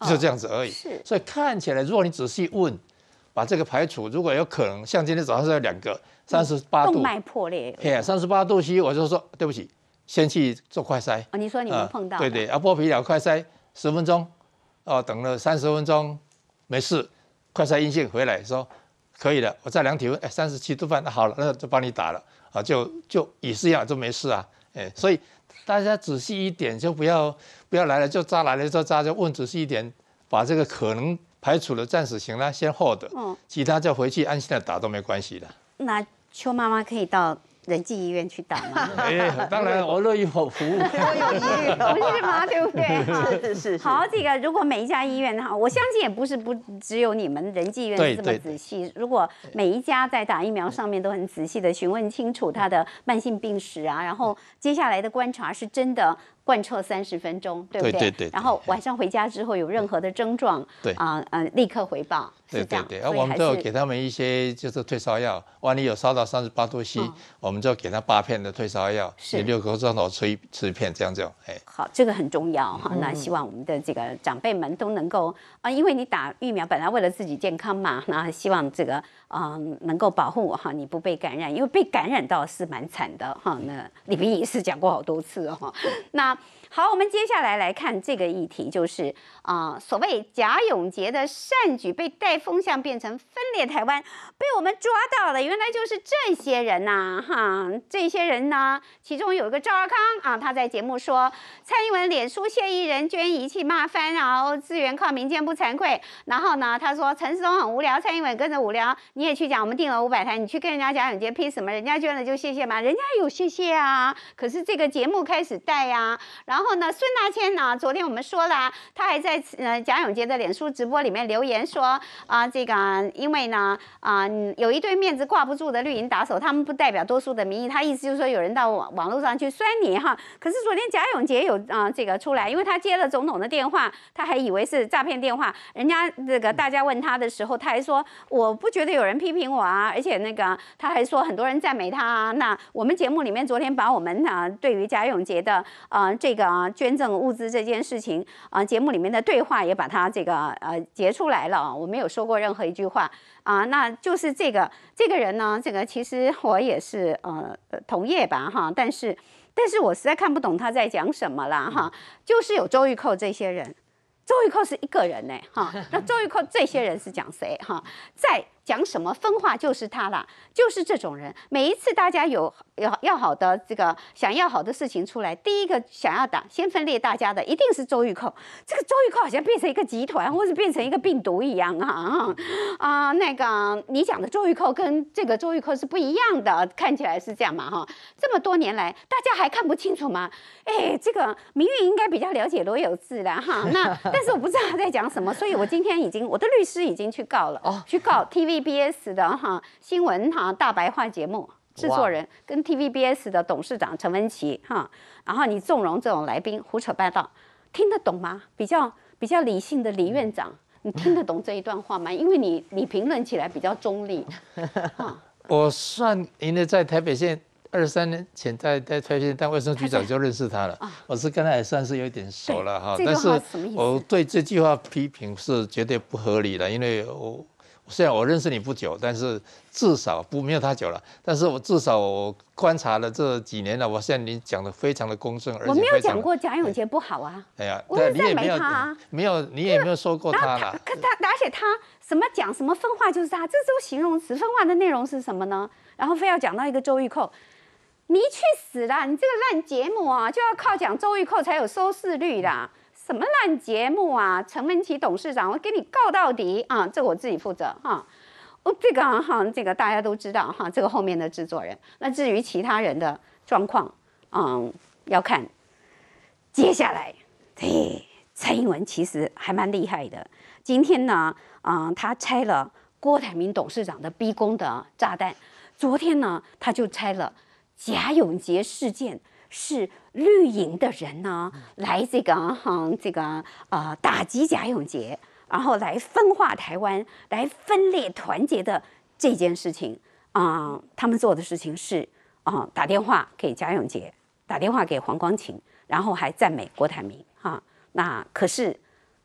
就这样子而已。 是， 所以看起来，如果你仔细问，把这个排除，如果有可能，像今天早上是有两个三十八度， 动脉破裂， 嘿，三十八度 C， 我就说对不起，先去做快筛。 哦，你说你们碰到、呃？ 对对，啊，剥皮疗快筛十分钟，哦，等了三十分钟，没事，快筛阴性回来说可以了，我再量体温，哎，三十七度半，那好了，那就帮你打了，啊，就就也是一样，就没事啊，哎，所以大家仔细一点，就不要不要来了就扎，来了就扎，就问仔细一点，把这个可能排除了暂时型呢先hold的，嗯，其他再回去安心的打都没关系的。 那邱妈妈可以到仁济医院去打吗？ 哎，当然我乐意服务，我有疑虑，不是吗？对不对？ 是是是。 好，这个如果每一家医院哈，我相信也不是不只有你们仁济医院是这么仔细。如果每一家在打疫苗上面都很仔细的询问清楚他的慢性病史啊，然后接下来的观察是真的贯彻三十分钟，对不对？ 对对 对, 对。 然后晚上回家之后有任何的症状， 对啊呃立刻回报。 对对对，而我们就给他们一些就是退烧药，万一有烧到三十八度 C，、哦、我们就给他八片的退烧药，十六个钟头吃一吃一片，这样就哎。 好，这个很重要哈。嗯、那希望我们的这个长辈们都能够啊，因为你打疫苗本来为了自己健康嘛，那希望这个啊、呃、能够保护哈你不被感染，因为被感染到是蛮惨的哈。那李斌也是讲过好多次哈。那好，我们接下来来看这个议题，就是啊、呃，所谓贾永婕的善举被带风向变成分裂台湾，被我们抓到了，原来就是这些人呐、啊，哈，这些人呢，其中有一个赵少康啊，他在节目说，蔡英文脸书谢艺人捐仪器骂翻，然后资源靠民间不惭愧，然后呢，他说陈时中很无聊，蔡英文跟着无聊，你也去讲我们订了五百台，你去跟人家贾永婕批什么？人家捐了就谢谢吗？人家有谢谢啊，可是这个节目开始带啊，然后。然后呢，孙大千呢？昨天我们说了，他还在呃贾永婕的脸书直播里面留言说啊、呃，这个因为呢啊、呃、有一堆面子挂不住的绿营打手，他们不代表多数的民意。他意思就是说有人到网网络上去酸你哈。可是昨天贾永婕有啊、呃、这个出来，因为他接了总统的电话，他还以为是诈骗电话。人家这个大家问他的时候，他还说我不觉得有人批评我啊，而且那个他还说很多人赞美他啊。那我们节目里面昨天把我们啊、呃、对于贾永婕的啊、呃、这个。捐赠物资这件事情啊、呃，节目里面的对话也把它这个呃截出来了。我没有说过任何一句话啊、呃，那就是这个这个人呢，这个其实我也是呃同业吧哈，但是但是我实在看不懂他在讲什么啦哈，就是有周玉蔻这些人，周玉蔻是一个人呢哈，那周玉蔻这些人是讲谁哈，在讲什么分化就是他啦，就是这种人。每一次大家有要要好的这个想要好的事情出来，第一个想要打先分裂大家的一定是周玉蔻。这个周玉蔻好像变成一个集团，或是变成一个病毒一样啊啊、呃！那个你讲的周玉蔻跟这个周玉蔻是不一样的，看起来是这样嘛哈。这么多年来，大家还看不清楚吗？哎，这个明玉应该比较了解罗有志啦哈。那但是我不知道他在讲什么，所以我今天已经我的律师已经去告了，哦、去告 T V B S 的哈新闻哈大白话节目制作人跟 T V B S 的董事长陈文琪哈，然后你纵容这种来宾胡扯八道，听得懂吗？比较比较理性的李院长，你听得懂这一段话吗？因为你你评论起来比较中立。 我算因为在台北县二十三年前在在台北县当卫生局长就认识他了，我是跟他也算是有点熟了哈。但是我对这句话批评是绝对不合理的，因为我。虽然我认识你不久，但是至少不没有他久了。但是我至少我观察了这几年了，我现在你讲的非常的公正，而且我没有讲过贾永婕不好啊。 哎呀， 我是赞美他啊， 没有你也没有说过他了。 他他而且他什么讲什么分化就是他，这都形容词。分化的内容是什么呢？然后非要讲到一个周玉蔻，你去死啦！你这个烂节目啊，就要靠讲周玉蔻才有收视率啦。什么烂节目啊！陈文琪董事长，我给你告到底啊！这我自己负责哈。哦，这个哈，这个大家都知道哈。这个后面的制作人，那至于其他人的状况，嗯，要看接下来。嘿，蔡英文其实还蛮厉害的。今天呢，嗯，他拆了郭台铭董事长的逼宫的炸弹。昨天呢，他就拆了贾永婕事件。是绿营的人呢，来这个哈这个呃打击贾永婕，然后来分化台湾，来分裂团结的这件事情啊、呃，他们做的事情是啊、呃、打电话给贾永婕，打电话给黄光芹，然后还赞美郭台铭哈。那可是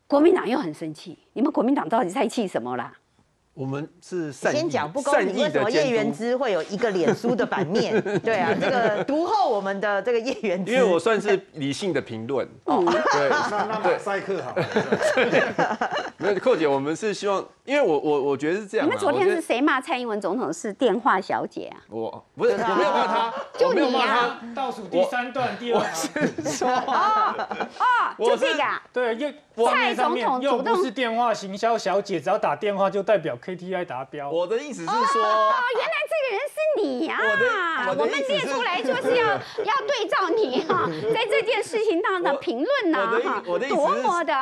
国民党又很生气，你们国民党到底在气什么啦？ 我们是善意先讲不公平，为什么叶元之会有一个脸书的版面？对啊，这个读后我们的这个叶元之， 因为我算是理性的评论。哦，对， 那那马赛克好了。 没有，寇姐，我们是希望，因为我我我觉得是这样。 你们昨天是谁骂蔡英文总统是电话小姐啊？ 我不是，我没有骂他， 就你啊，倒数第三段第二行。 哦哦，就这个啊。 对，又蔡总统又不是电话行销小姐，只要打电话就代表 K T I 达标。 我的意思是说， 哦，原来这个人是你呀！ 我我们列出来就是要要对照你哈，在这件事情当中的评论呐，哈，多么的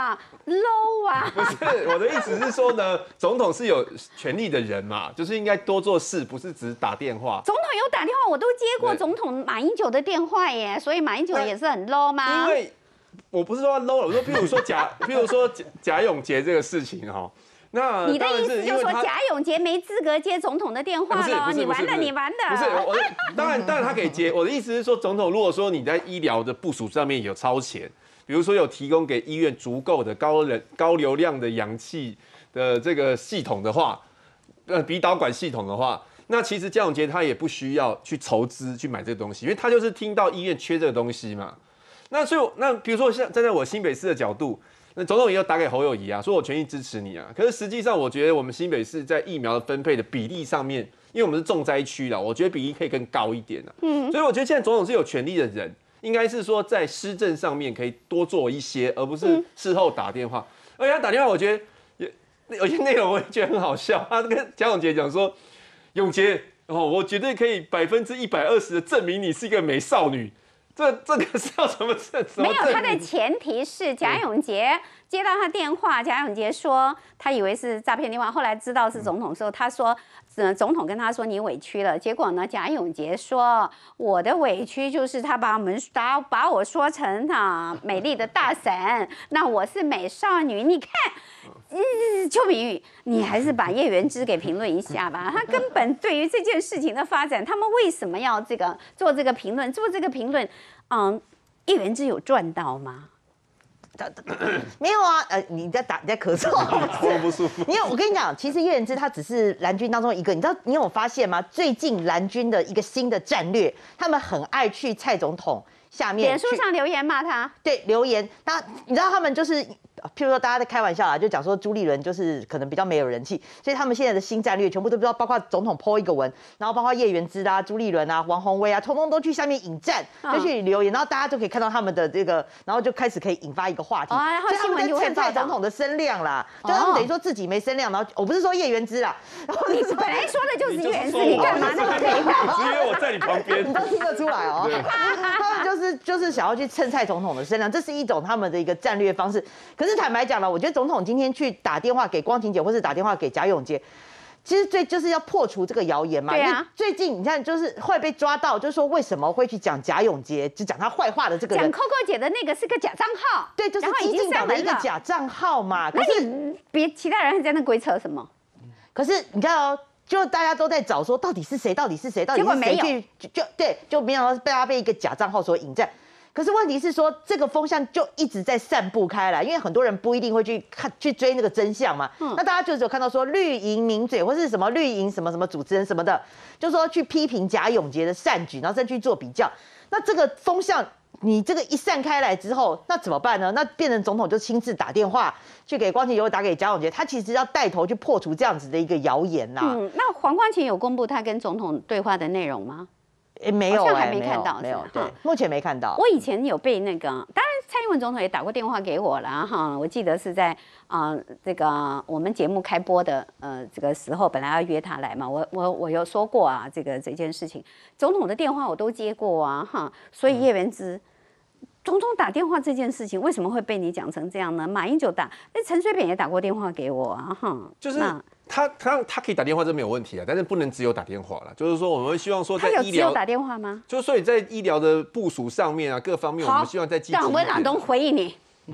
low 啊！ 不是，我的意思是说呢，总统是有权力的人嘛，就是应该多做事，不是只打电话。 总统有打电话，我都接过总统马英九的电话耶，所以马英九也是很 low 吗？ 因为我不是说 low 了，我说，譬如说贾，譬如说贾贾永杰这个事情哈。那你的意思就是说贾永杰没资格接总统的电话了？你完了，你完了！ 不是我，当然当然他可以接。我的意思是说，总统如果说你在医疗的部署上面有超前，比如说有提供给医院足够的高人高流量的氧气的这个系统的话，呃，鼻导管系统的话，那其实贾永杰他也不需要去筹资去买这个东西，因为他就是听到医院缺这个东西嘛。那所以那比如说像站在我新北市的角度。那总统也要打给侯友宜啊，说我全力支持你啊。可是实际上，我觉得我们新北市在疫苗的分配的比例上面，因为我们是重灾区啦，我觉得比例可以更高一点啊。嗯，所以我觉得现在总统是有权力的人，应该是说在施政上面可以多做一些，而不是事后打电话。而且他打电话，我觉得也有些内容我也觉得很好笑。他跟贾永杰讲说，永杰哦，我绝对可以百分之一百二十的证明你是一个美少女。这这个是要什么证？ 没有，他的前提是贾永杰接到他电话，贾永杰说他以为是诈骗电话，后来知道是总统之后，他说，呃，总统跟他说你委屈了。结果呢，贾永杰说我的委屈就是他把我们把把我说成啊美丽的大婶，那我是美少女，你看。嗯，邱明玉，你还是把叶元之给评论一下吧。他根本对于这件事情的发展，他们为什么要这个做这个评论？做这个评论，嗯，叶元之有赚到吗？ 没有啊，呃，你在打，你在咳嗽， 我不舒服。 因为我跟你讲，其实叶元之他只是蓝军当中一个，你知道你有发现吗？最近蓝军的一个新的战略，他们很爱去蔡总统下面， 脸书上留言骂他， 对，留言。那你知道他们就是。譬如说，大家在开玩笑啊，就讲说朱立伦就是可能比较没有人气，所以他们现在的新战略全部都不知道，包括总统 po 一个文，然后包括叶元之啊、朱立伦啊、王宏威啊，通通都去下面引战，就去留言，然后大家就可以看到他们的这个，然后就开始可以引发一个话题， 哦、然后新闻就会蹭蔡总统的声量啦，就他们等于说自己没声量，然后我不是说叶元之啦， 你本来说的就是叶元之，你干嘛那么废话？ 是因为我在你旁边， 你都听得出来哦。他们就是就是想要去蹭蔡总统的声量，这是一种他们的一个战略方式。可是坦白讲了，我觉得。总统今天去打电话给光庭姐，或是打电话给贾永杰，其实最就是要破除这个谣言嘛。 对啊。 最近你看，就是会被抓到，就是说为什么会去讲贾永杰，就讲他坏话的这个人。 讲 Coco 姐的那个是个假账号， 对，就是激进党的一个假账号嘛。 可是别其他人还在那鬼扯什么？ 可是你看哦。就大家都在找说到底是谁，到底是谁，到底是谁去就就对，就没想到被他被一个假账号所引战。可是问题是说，这个风向就一直在散布开来，因为很多人不一定会去看去追那个真相嘛。嗯、那大家就只有看到说绿营名嘴或是什么绿营什么什么主持人什么的，就说去批评贾永杰的善举，然后再去做比较。那这个风向你这个一散开来之后，那怎么办呢？那变成总统就亲自打电话去给光庭友，打给贾永杰，他其实要带头去破除这样子的一个谣言啦。 嗯，那黄光芹有公布他跟总统对话的内容吗？ 也没有、欸， 还没看到， 没有，对，目前没看到。 我以前有被那个，当然蔡英文总统也打过电话给我了哈，我记得是在啊、呃、这个我们节目开播的呃这个时候，本来要约他来嘛，我我我有说过啊，这个这件事情，总统的电话我都接过啊哈，所以叶元之。嗯总统打电话这件事情为什么会被你讲成这样呢？马英九打，那陈水扁也打过电话给我啊，哈， 就是他他他可以打电话，这没有问题啊，但是不能只有打电话了。就是说，我们会希望说，在医疗他有只有打电话吗？ 就是所以在医疗的部署上面啊，各方面我们希望在积极一点。 让温朗东回应你。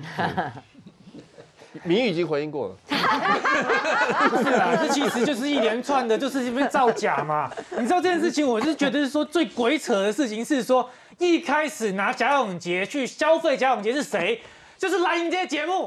民意已经回应过了， 不是啊，这其实就是一连串的，就是因为造假嘛。你知道这件事情，我是觉得是说最鬼扯的事情是说，一开始拿贾永杰去消费贾永杰是谁？就是蓝营这些节目。 对。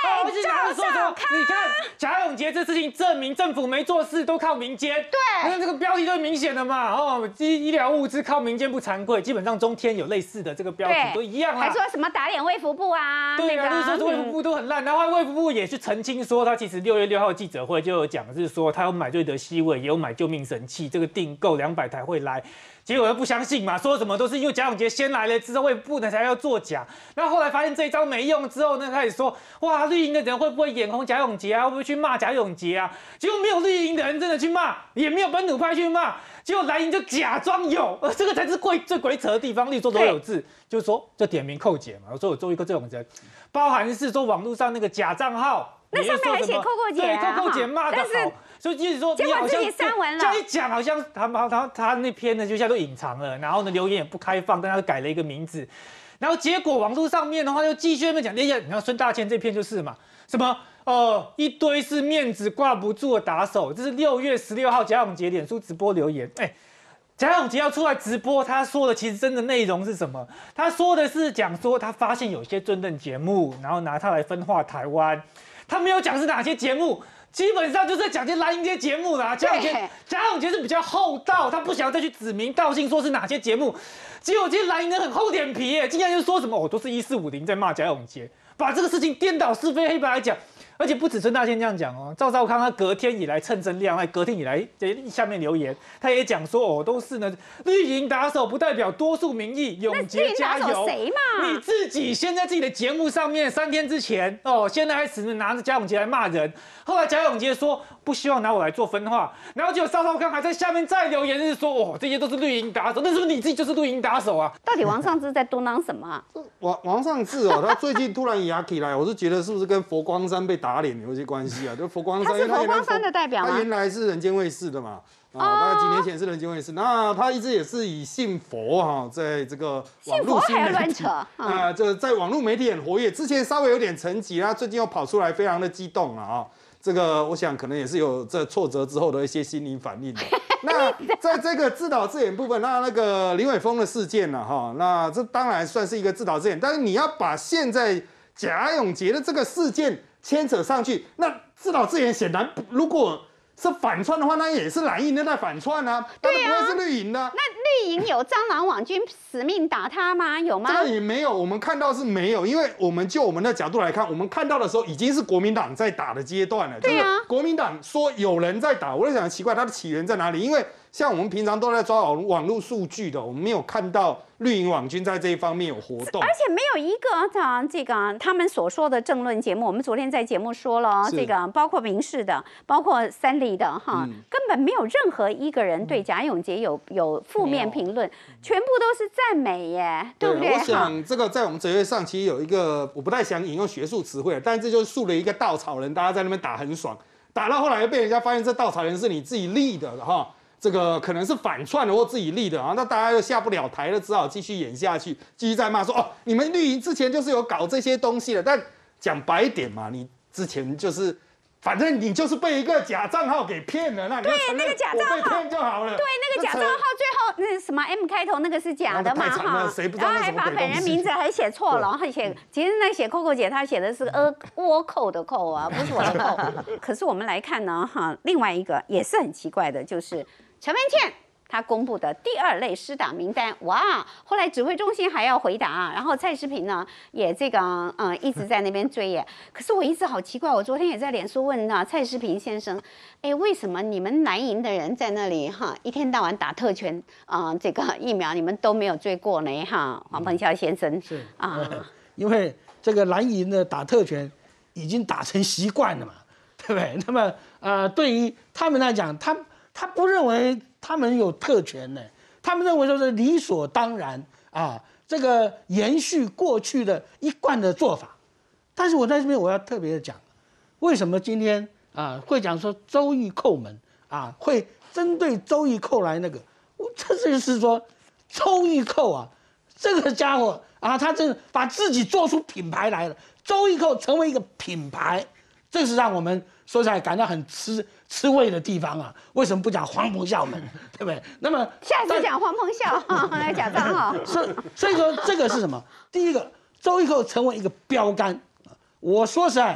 而且他们说什么？你看贾永杰这事情证明政府没做事，都靠民间。 对， 那这个标题就明显了嘛。哦，医医疗物资靠民间不惭愧，基本上中天有类似的这个标题都一样啦。 还说什么打脸卫福部啊？ 对啊，就是说卫福部都很烂。然后卫福部也去澄清说，他其实六月六号记者会就有讲，是说他有买瑞德西韦，也有买救命神器，这个订购两百台会来。结果又不相信嘛，说什么都是因为贾永杰先来了之后，卫福部呢才要作假。然后后来发现这一招没用之后呢，开始说哇，绿营的人会不会眼红贾永杰啊？会不会去骂贾永杰啊？结果没有绿营的人真的去骂，也没有本土派去骂，结果蓝营就假装有，呃，这个才是最最鬼扯的地方。例如说罗有志，就是说就点名寇姐嘛，我说我做一个这种人，包含是说网络上那个假账号。 那上面还写扣扣姐、啊， 对，扣扣姐骂的好，所以就是说， 结果自己删文了。 这样一讲，好像他他他他那篇呢，就现在都隐藏了，然后呢留言也不开放，但他改了一个名字，然后结果网络上面的话就继续在那讲，你看孙大千这篇就是嘛，什么呃一堆是面子挂不住的打手，这是六月十六号贾永杰脸书直播留言，哎。贾永杰要出来直播，他说的其实真的内容是什么？他说的是讲说他发现有些政论节目，然后拿它来分化台湾。他没有讲是哪些节目，基本上就是在讲些蓝营这些节目啦。贾永杰，贾永杰是比较厚道，他不想要再去指名道姓说是哪些节目。结果今天蓝营人很厚脸皮耶，竟然就说什么哦，都是一四五零在骂贾永杰，把这个事情颠倒是非黑白来讲。而且不止孙大千这样讲哦，赵少康他隔天以来蹭声量，他隔天以来在下面留言，他也讲说哦，都是呢绿营打手不代表多数民意，永杰加油。 谁嘛？ 你自己先在自己的节目上面三天之前哦，现在开始拿着贾永杰来骂人，后来贾永杰说不希望拿我来做分化，然后结果赵少康还在下面再留言，是说哦这些都是绿营打手，那是不是你自己就是绿营打手啊？ 到底王上志在嘟囔什么、啊？ 王王上志哦，他最近突然牙起来，我是觉得是不是跟佛光山被打脸有些关系啊？就佛光山， 他是佛光山的代表吗？ 他原来是人间卫视的嘛，啊、哦，大概几年前是人间卫视。那他一直也是以信佛哈，在这个网络新媒体啊，呃，这在网络媒体很活跃。之前稍微有点沉寂，他最近又跑出来，非常的激动了啊。这个我想可能也是有这挫折之后的一些心理反应的。那在这个自导自演部分，那那个林伟峰的事件呢，哈，那这当然算是一个自导自演，但是你要把现在贾永杰的这个事件牵扯上去，那自导自演显然如果是反串的话，那也是蓝营的在反串啊，当然不会是绿营的、啊。 那绿营有蟑螂网军死命打他吗？有吗？ 这个也没有，我们看到是没有，因为我们就我们的角度来看，我们看到的时候已经是国民党在打的阶段了。 对啊， 国民党说有人在打，我在想奇怪，它的起源在哪里？因为像我们平常都在抓网网络数据的，我们没有看到绿营网军在这一方面有活动， 而且没有一个啊，这个他们所说的政论节目，我们昨天在节目说了，这个包括民视的，包括三立的哈、嗯，根本没有任何一个人对贾永杰有有负面评论，全部都是赞美耶，对不对？ 我想这个在我们哲学上其实有一个，我不太想引用学术词汇，但这就是树了一个稻草人，大家在那边打很爽，打到后来被人家发现这稻草人是你自己立的哈。这个可能是反串的或自己立的啊，那大家又下不了台了，只好继续演下去，继续在骂说哦，你们绿营之前就是有搞这些东西的。但讲白一点嘛，你之前就是，反正你就是被一个假账号给骗了，那你就承认我被骗就好了。 对，那个假账号最后那什么 M 开头那个是假的嘛哈，然后还把本人名字还写错了，还写其实那写 Coco 姐她写的是呃倭寇的寇啊，不是我的寇。可是我们来看呢哈，另外一个也是很奇怪的，就是。陈文茜他公布的第二类施打名单，哇！后来指挥中心还要回答，然后蔡诗萍呢也这个嗯一直在那边追耶。可是我一直好奇怪，我昨天也在脸书问啊蔡诗萍先生，哎，为什么你们蓝营的人在那里哈一天到晚打特权啊、呃、这个疫苗，你们都没有追过呢哈？黄鹏霄先生是啊、 呃，因为这个蓝营的打特权已经打成习惯了嘛，对不对？那么呃，对于他们来讲，他。他不认为他们有特权呢，他们认为说是理所当然啊，这个延续过去的一贯的做法。但是我在这边我要特别的讲，为什么今天啊会讲说周玉蔻门啊会针对周玉蔻来那个，这就是说周玉蔻啊这个家伙啊，他真的把自己做出品牌来了，周玉蔻成为一个品牌，这是让我们说起来感到很吃。吃味的地方啊，为什么不讲黄鹏啸门，对不对？那么下次讲黄鹏啸来讲账号。 所所以说这个是什么？第一个，周玉蔻成为一个标杆。我说实在，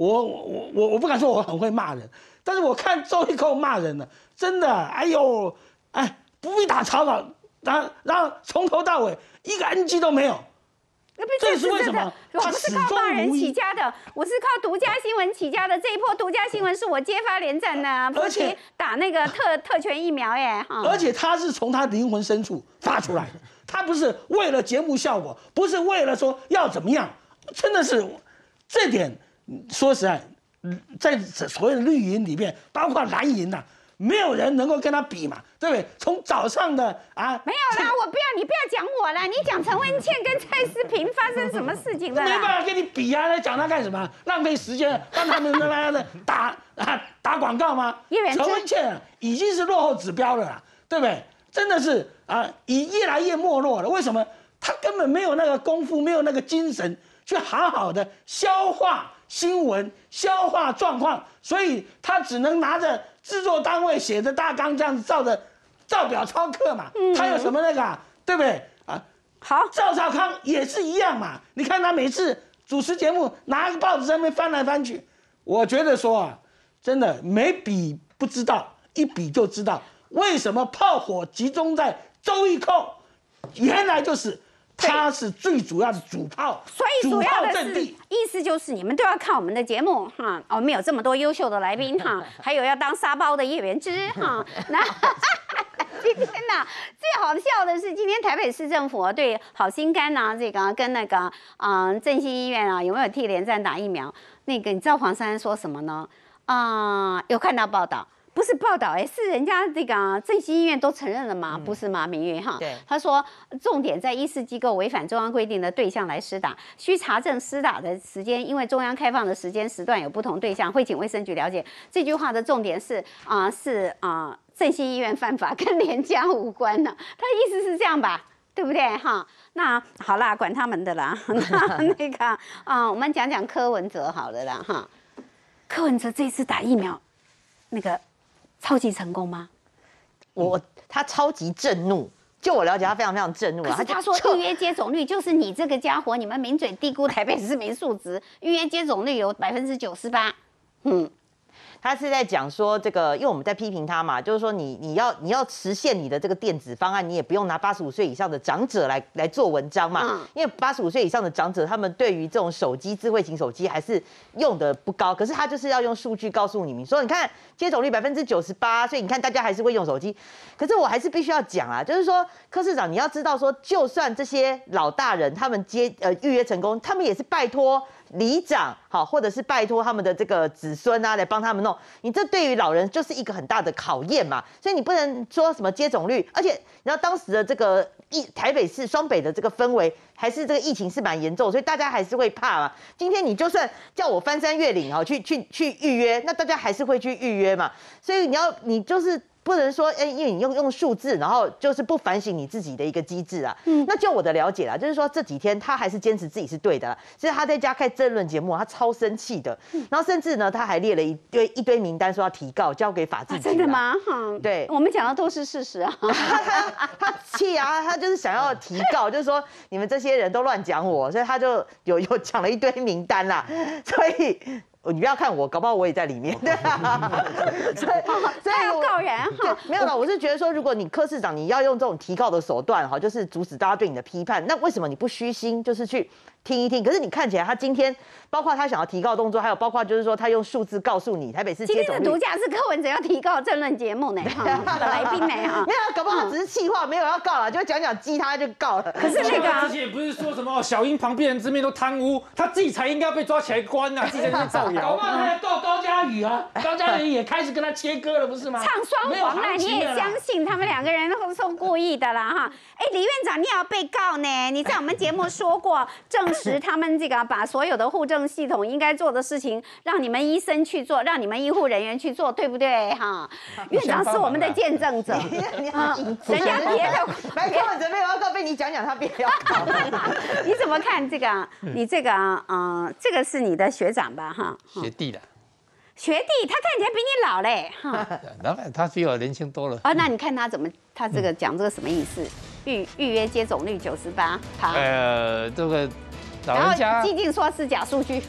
我我我我不敢说我很会骂人，但是我看周玉蔻骂人呢，真的，哎呦，哎，不必打草稿，然后然后从头到尾一个 N G 都没有。这是为什么？ 我不是靠骂人起家的，我是靠独家新闻起家的。这一波独家新闻是我揭发连战的，而且打那个特特权疫苗耶。 而且他是从他灵魂深处发出来的，他不是为了节目效果，不是为了说要怎么样，真的是这点说实在，在所谓的绿营里面，包括蓝营呐、啊。没有人能够跟他比嘛，对不对？从早上的啊， 没有啦，我不要你不要讲我啦，你讲陈文茜跟蔡思平发生什么事情了？ 没办法跟你比啊，讲他干什么？浪费时间，让他们那的打啊打广告吗？陈文茜已经是落后指标了啦，对不对？真的是啊，已越来越没落了。为什么？他根本没有那个功夫，没有那个精神，去好好的消化新闻、消化状况，所以他只能拿着。制作单位写的大纲这样子照着照表操课嘛，嗯、他有什么那个、啊，对不对啊？ 好， 赵少康也是一样嘛。你看他每次主持节目，拿个报纸在那边翻来翻去，我觉得说啊，真的没比不知道，一比就知道为什么炮火集中在周玉蔻，原来就是。他是最主要的主炮， 所以主要的是意思就是你们都要看我们的节目哈，我们有这么多优秀的来宾哈，还有要当沙包的叶元之哈。那今天呢，最好笑的是今天台北市政府对好心肝呐、啊，这个跟那个嗯振兴医院啊，有没有替连战打疫苗？那个你知道黄珊珊说什么呢？啊、呃，有看到报道。不是报道哎，是人家这个振兴医院都承认了嘛，嗯、不是吗？明玉哈， 对， 他说重点在医事机构违反中央规定的对象来施打，需查证施打的时间，因为中央开放的时间时段有不同对象，会请卫生局了解。这句话的重点是啊、呃、是啊、呃、振兴医院犯法跟连江无关呢，他的意思是这样吧？对不对哈？那好啦，管他们的啦。那那个啊、呃，我们讲讲柯文哲好了啦哈。柯文哲这次打疫苗，那个。超级成功吗？ 我他超级震怒，就我了解，他非常非常震怒。 可是他说预约接种率就是你这个家伙，你们名嘴低估台北市民素质，预约接种率有百分之九十八。嗯， 他是在讲说这个，因为我们在批评他嘛，就是说你你要你要实现你的这个电子方案，你也不用拿八十五岁以上的长者来来做文章嘛，嗯、因为八十五岁以上的长者，他们对于这种手机智慧型手机还是用的不高，可是他就是要用数据告诉你们说，你看接种率百分之九十八，所以你看大家还是会用手机。可是我还是必须要讲啊，就是说柯市长你要知道说，就算这些老大人他们接呃预约成功，他们也是拜托。里长好，或者是拜托他们的这个子孙啊，来帮他们弄。你这对于老人就是一个很大的考验嘛，所以你不能说什么接种率，而且你知道当时的这个疫台北市双北的这个氛围，还是这个疫情是蛮严重，所以大家还是会怕嘛。今天你就算叫我翻山越岭哈，去去去预约，那大家还是会去预约嘛。所以你要你就是。不能说，哎，因为你用用数字，然后就是不反省你自己的一个机制啊。嗯，那就我的了解啦，就是说这几天他还是坚持自己是对的啦，所以他在家开争论节目，他超生气的。然后甚至呢，他还列了一堆一堆名单，说要提告，交给法制局、啊。真的吗？哈， 对， 我们讲的都是事实啊。 他他气啊，他就是想要提告，就是说你们这些人都乱讲我，所以他就有有讲了一堆名单啦，所以。你不要看我，搞不好我也在里面。对啊，所以所以要告人哈。 没有了，我是觉得说，如果你柯市长你要用这种提告的手段哈，就是阻止大家对你的批判，那为什么你不虚心，就是去听一听？可是你看起来他今天，包括他想要提告动作，还有包括就是说他用数字告诉你台北市接种率。 今天的独家是柯文哲要提告政论节目呢，的来宾呢哈。 没有，搞不好只是气话，没有要告了，就讲讲鸡他就告了。 可是那个之前不是说什么小英旁边人之面都贪污，他自己才应该被抓起来关呐，自己在那边造。 搞不好他在告高嘉瑜啊，高嘉瑜也开始跟他切割了，不是吗？ 唱双簧啦，你也相信他们两个人都是故意的啦哈？哎，李院长你也要被告呢？你在我们节目说过，证实他们这个把所有的户政系统应该做的事情，让你们医生去做，让你们医护人员去做，对不对哈？院长是我们的见证者， 你好紧张， 人家别的白柯文哲没有要告，被你讲讲他别要告。 你怎么看这个？你这个嗯、呃，这个是你的学长吧哈？ 学弟的。 学弟，他看起来比你老嘞，哈。 当然，他比我年轻多了。 哦，那你看他怎么，他这个讲这个什么意思？预预约接种率九十八趴。 呃，这个老人家。 然后激进说是假数据。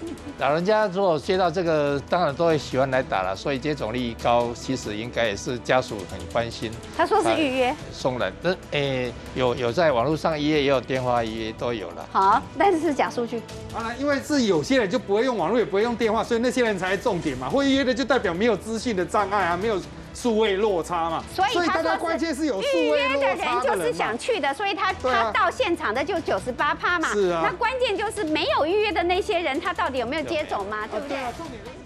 老人家如果接到这个，当然都会喜欢来打了，所以接种率高，其实应该也是家属很关心。 他说是预约送人，那诶有有在网络上预约，也有电话预约，都有了。 好，但是是假数据。 啊，因为是有些人就不会用网络，也不会用电话，所以那些人才是重点嘛。会预约的就代表没有资讯的障碍啊，没有数位落差嘛。 所以他说关键是有预约的人就是想去的，所以他他到现场的就九十八趴嘛。 是啊。 那关键就是没有预约的那些人，他到底有没有接种嘛？对不对？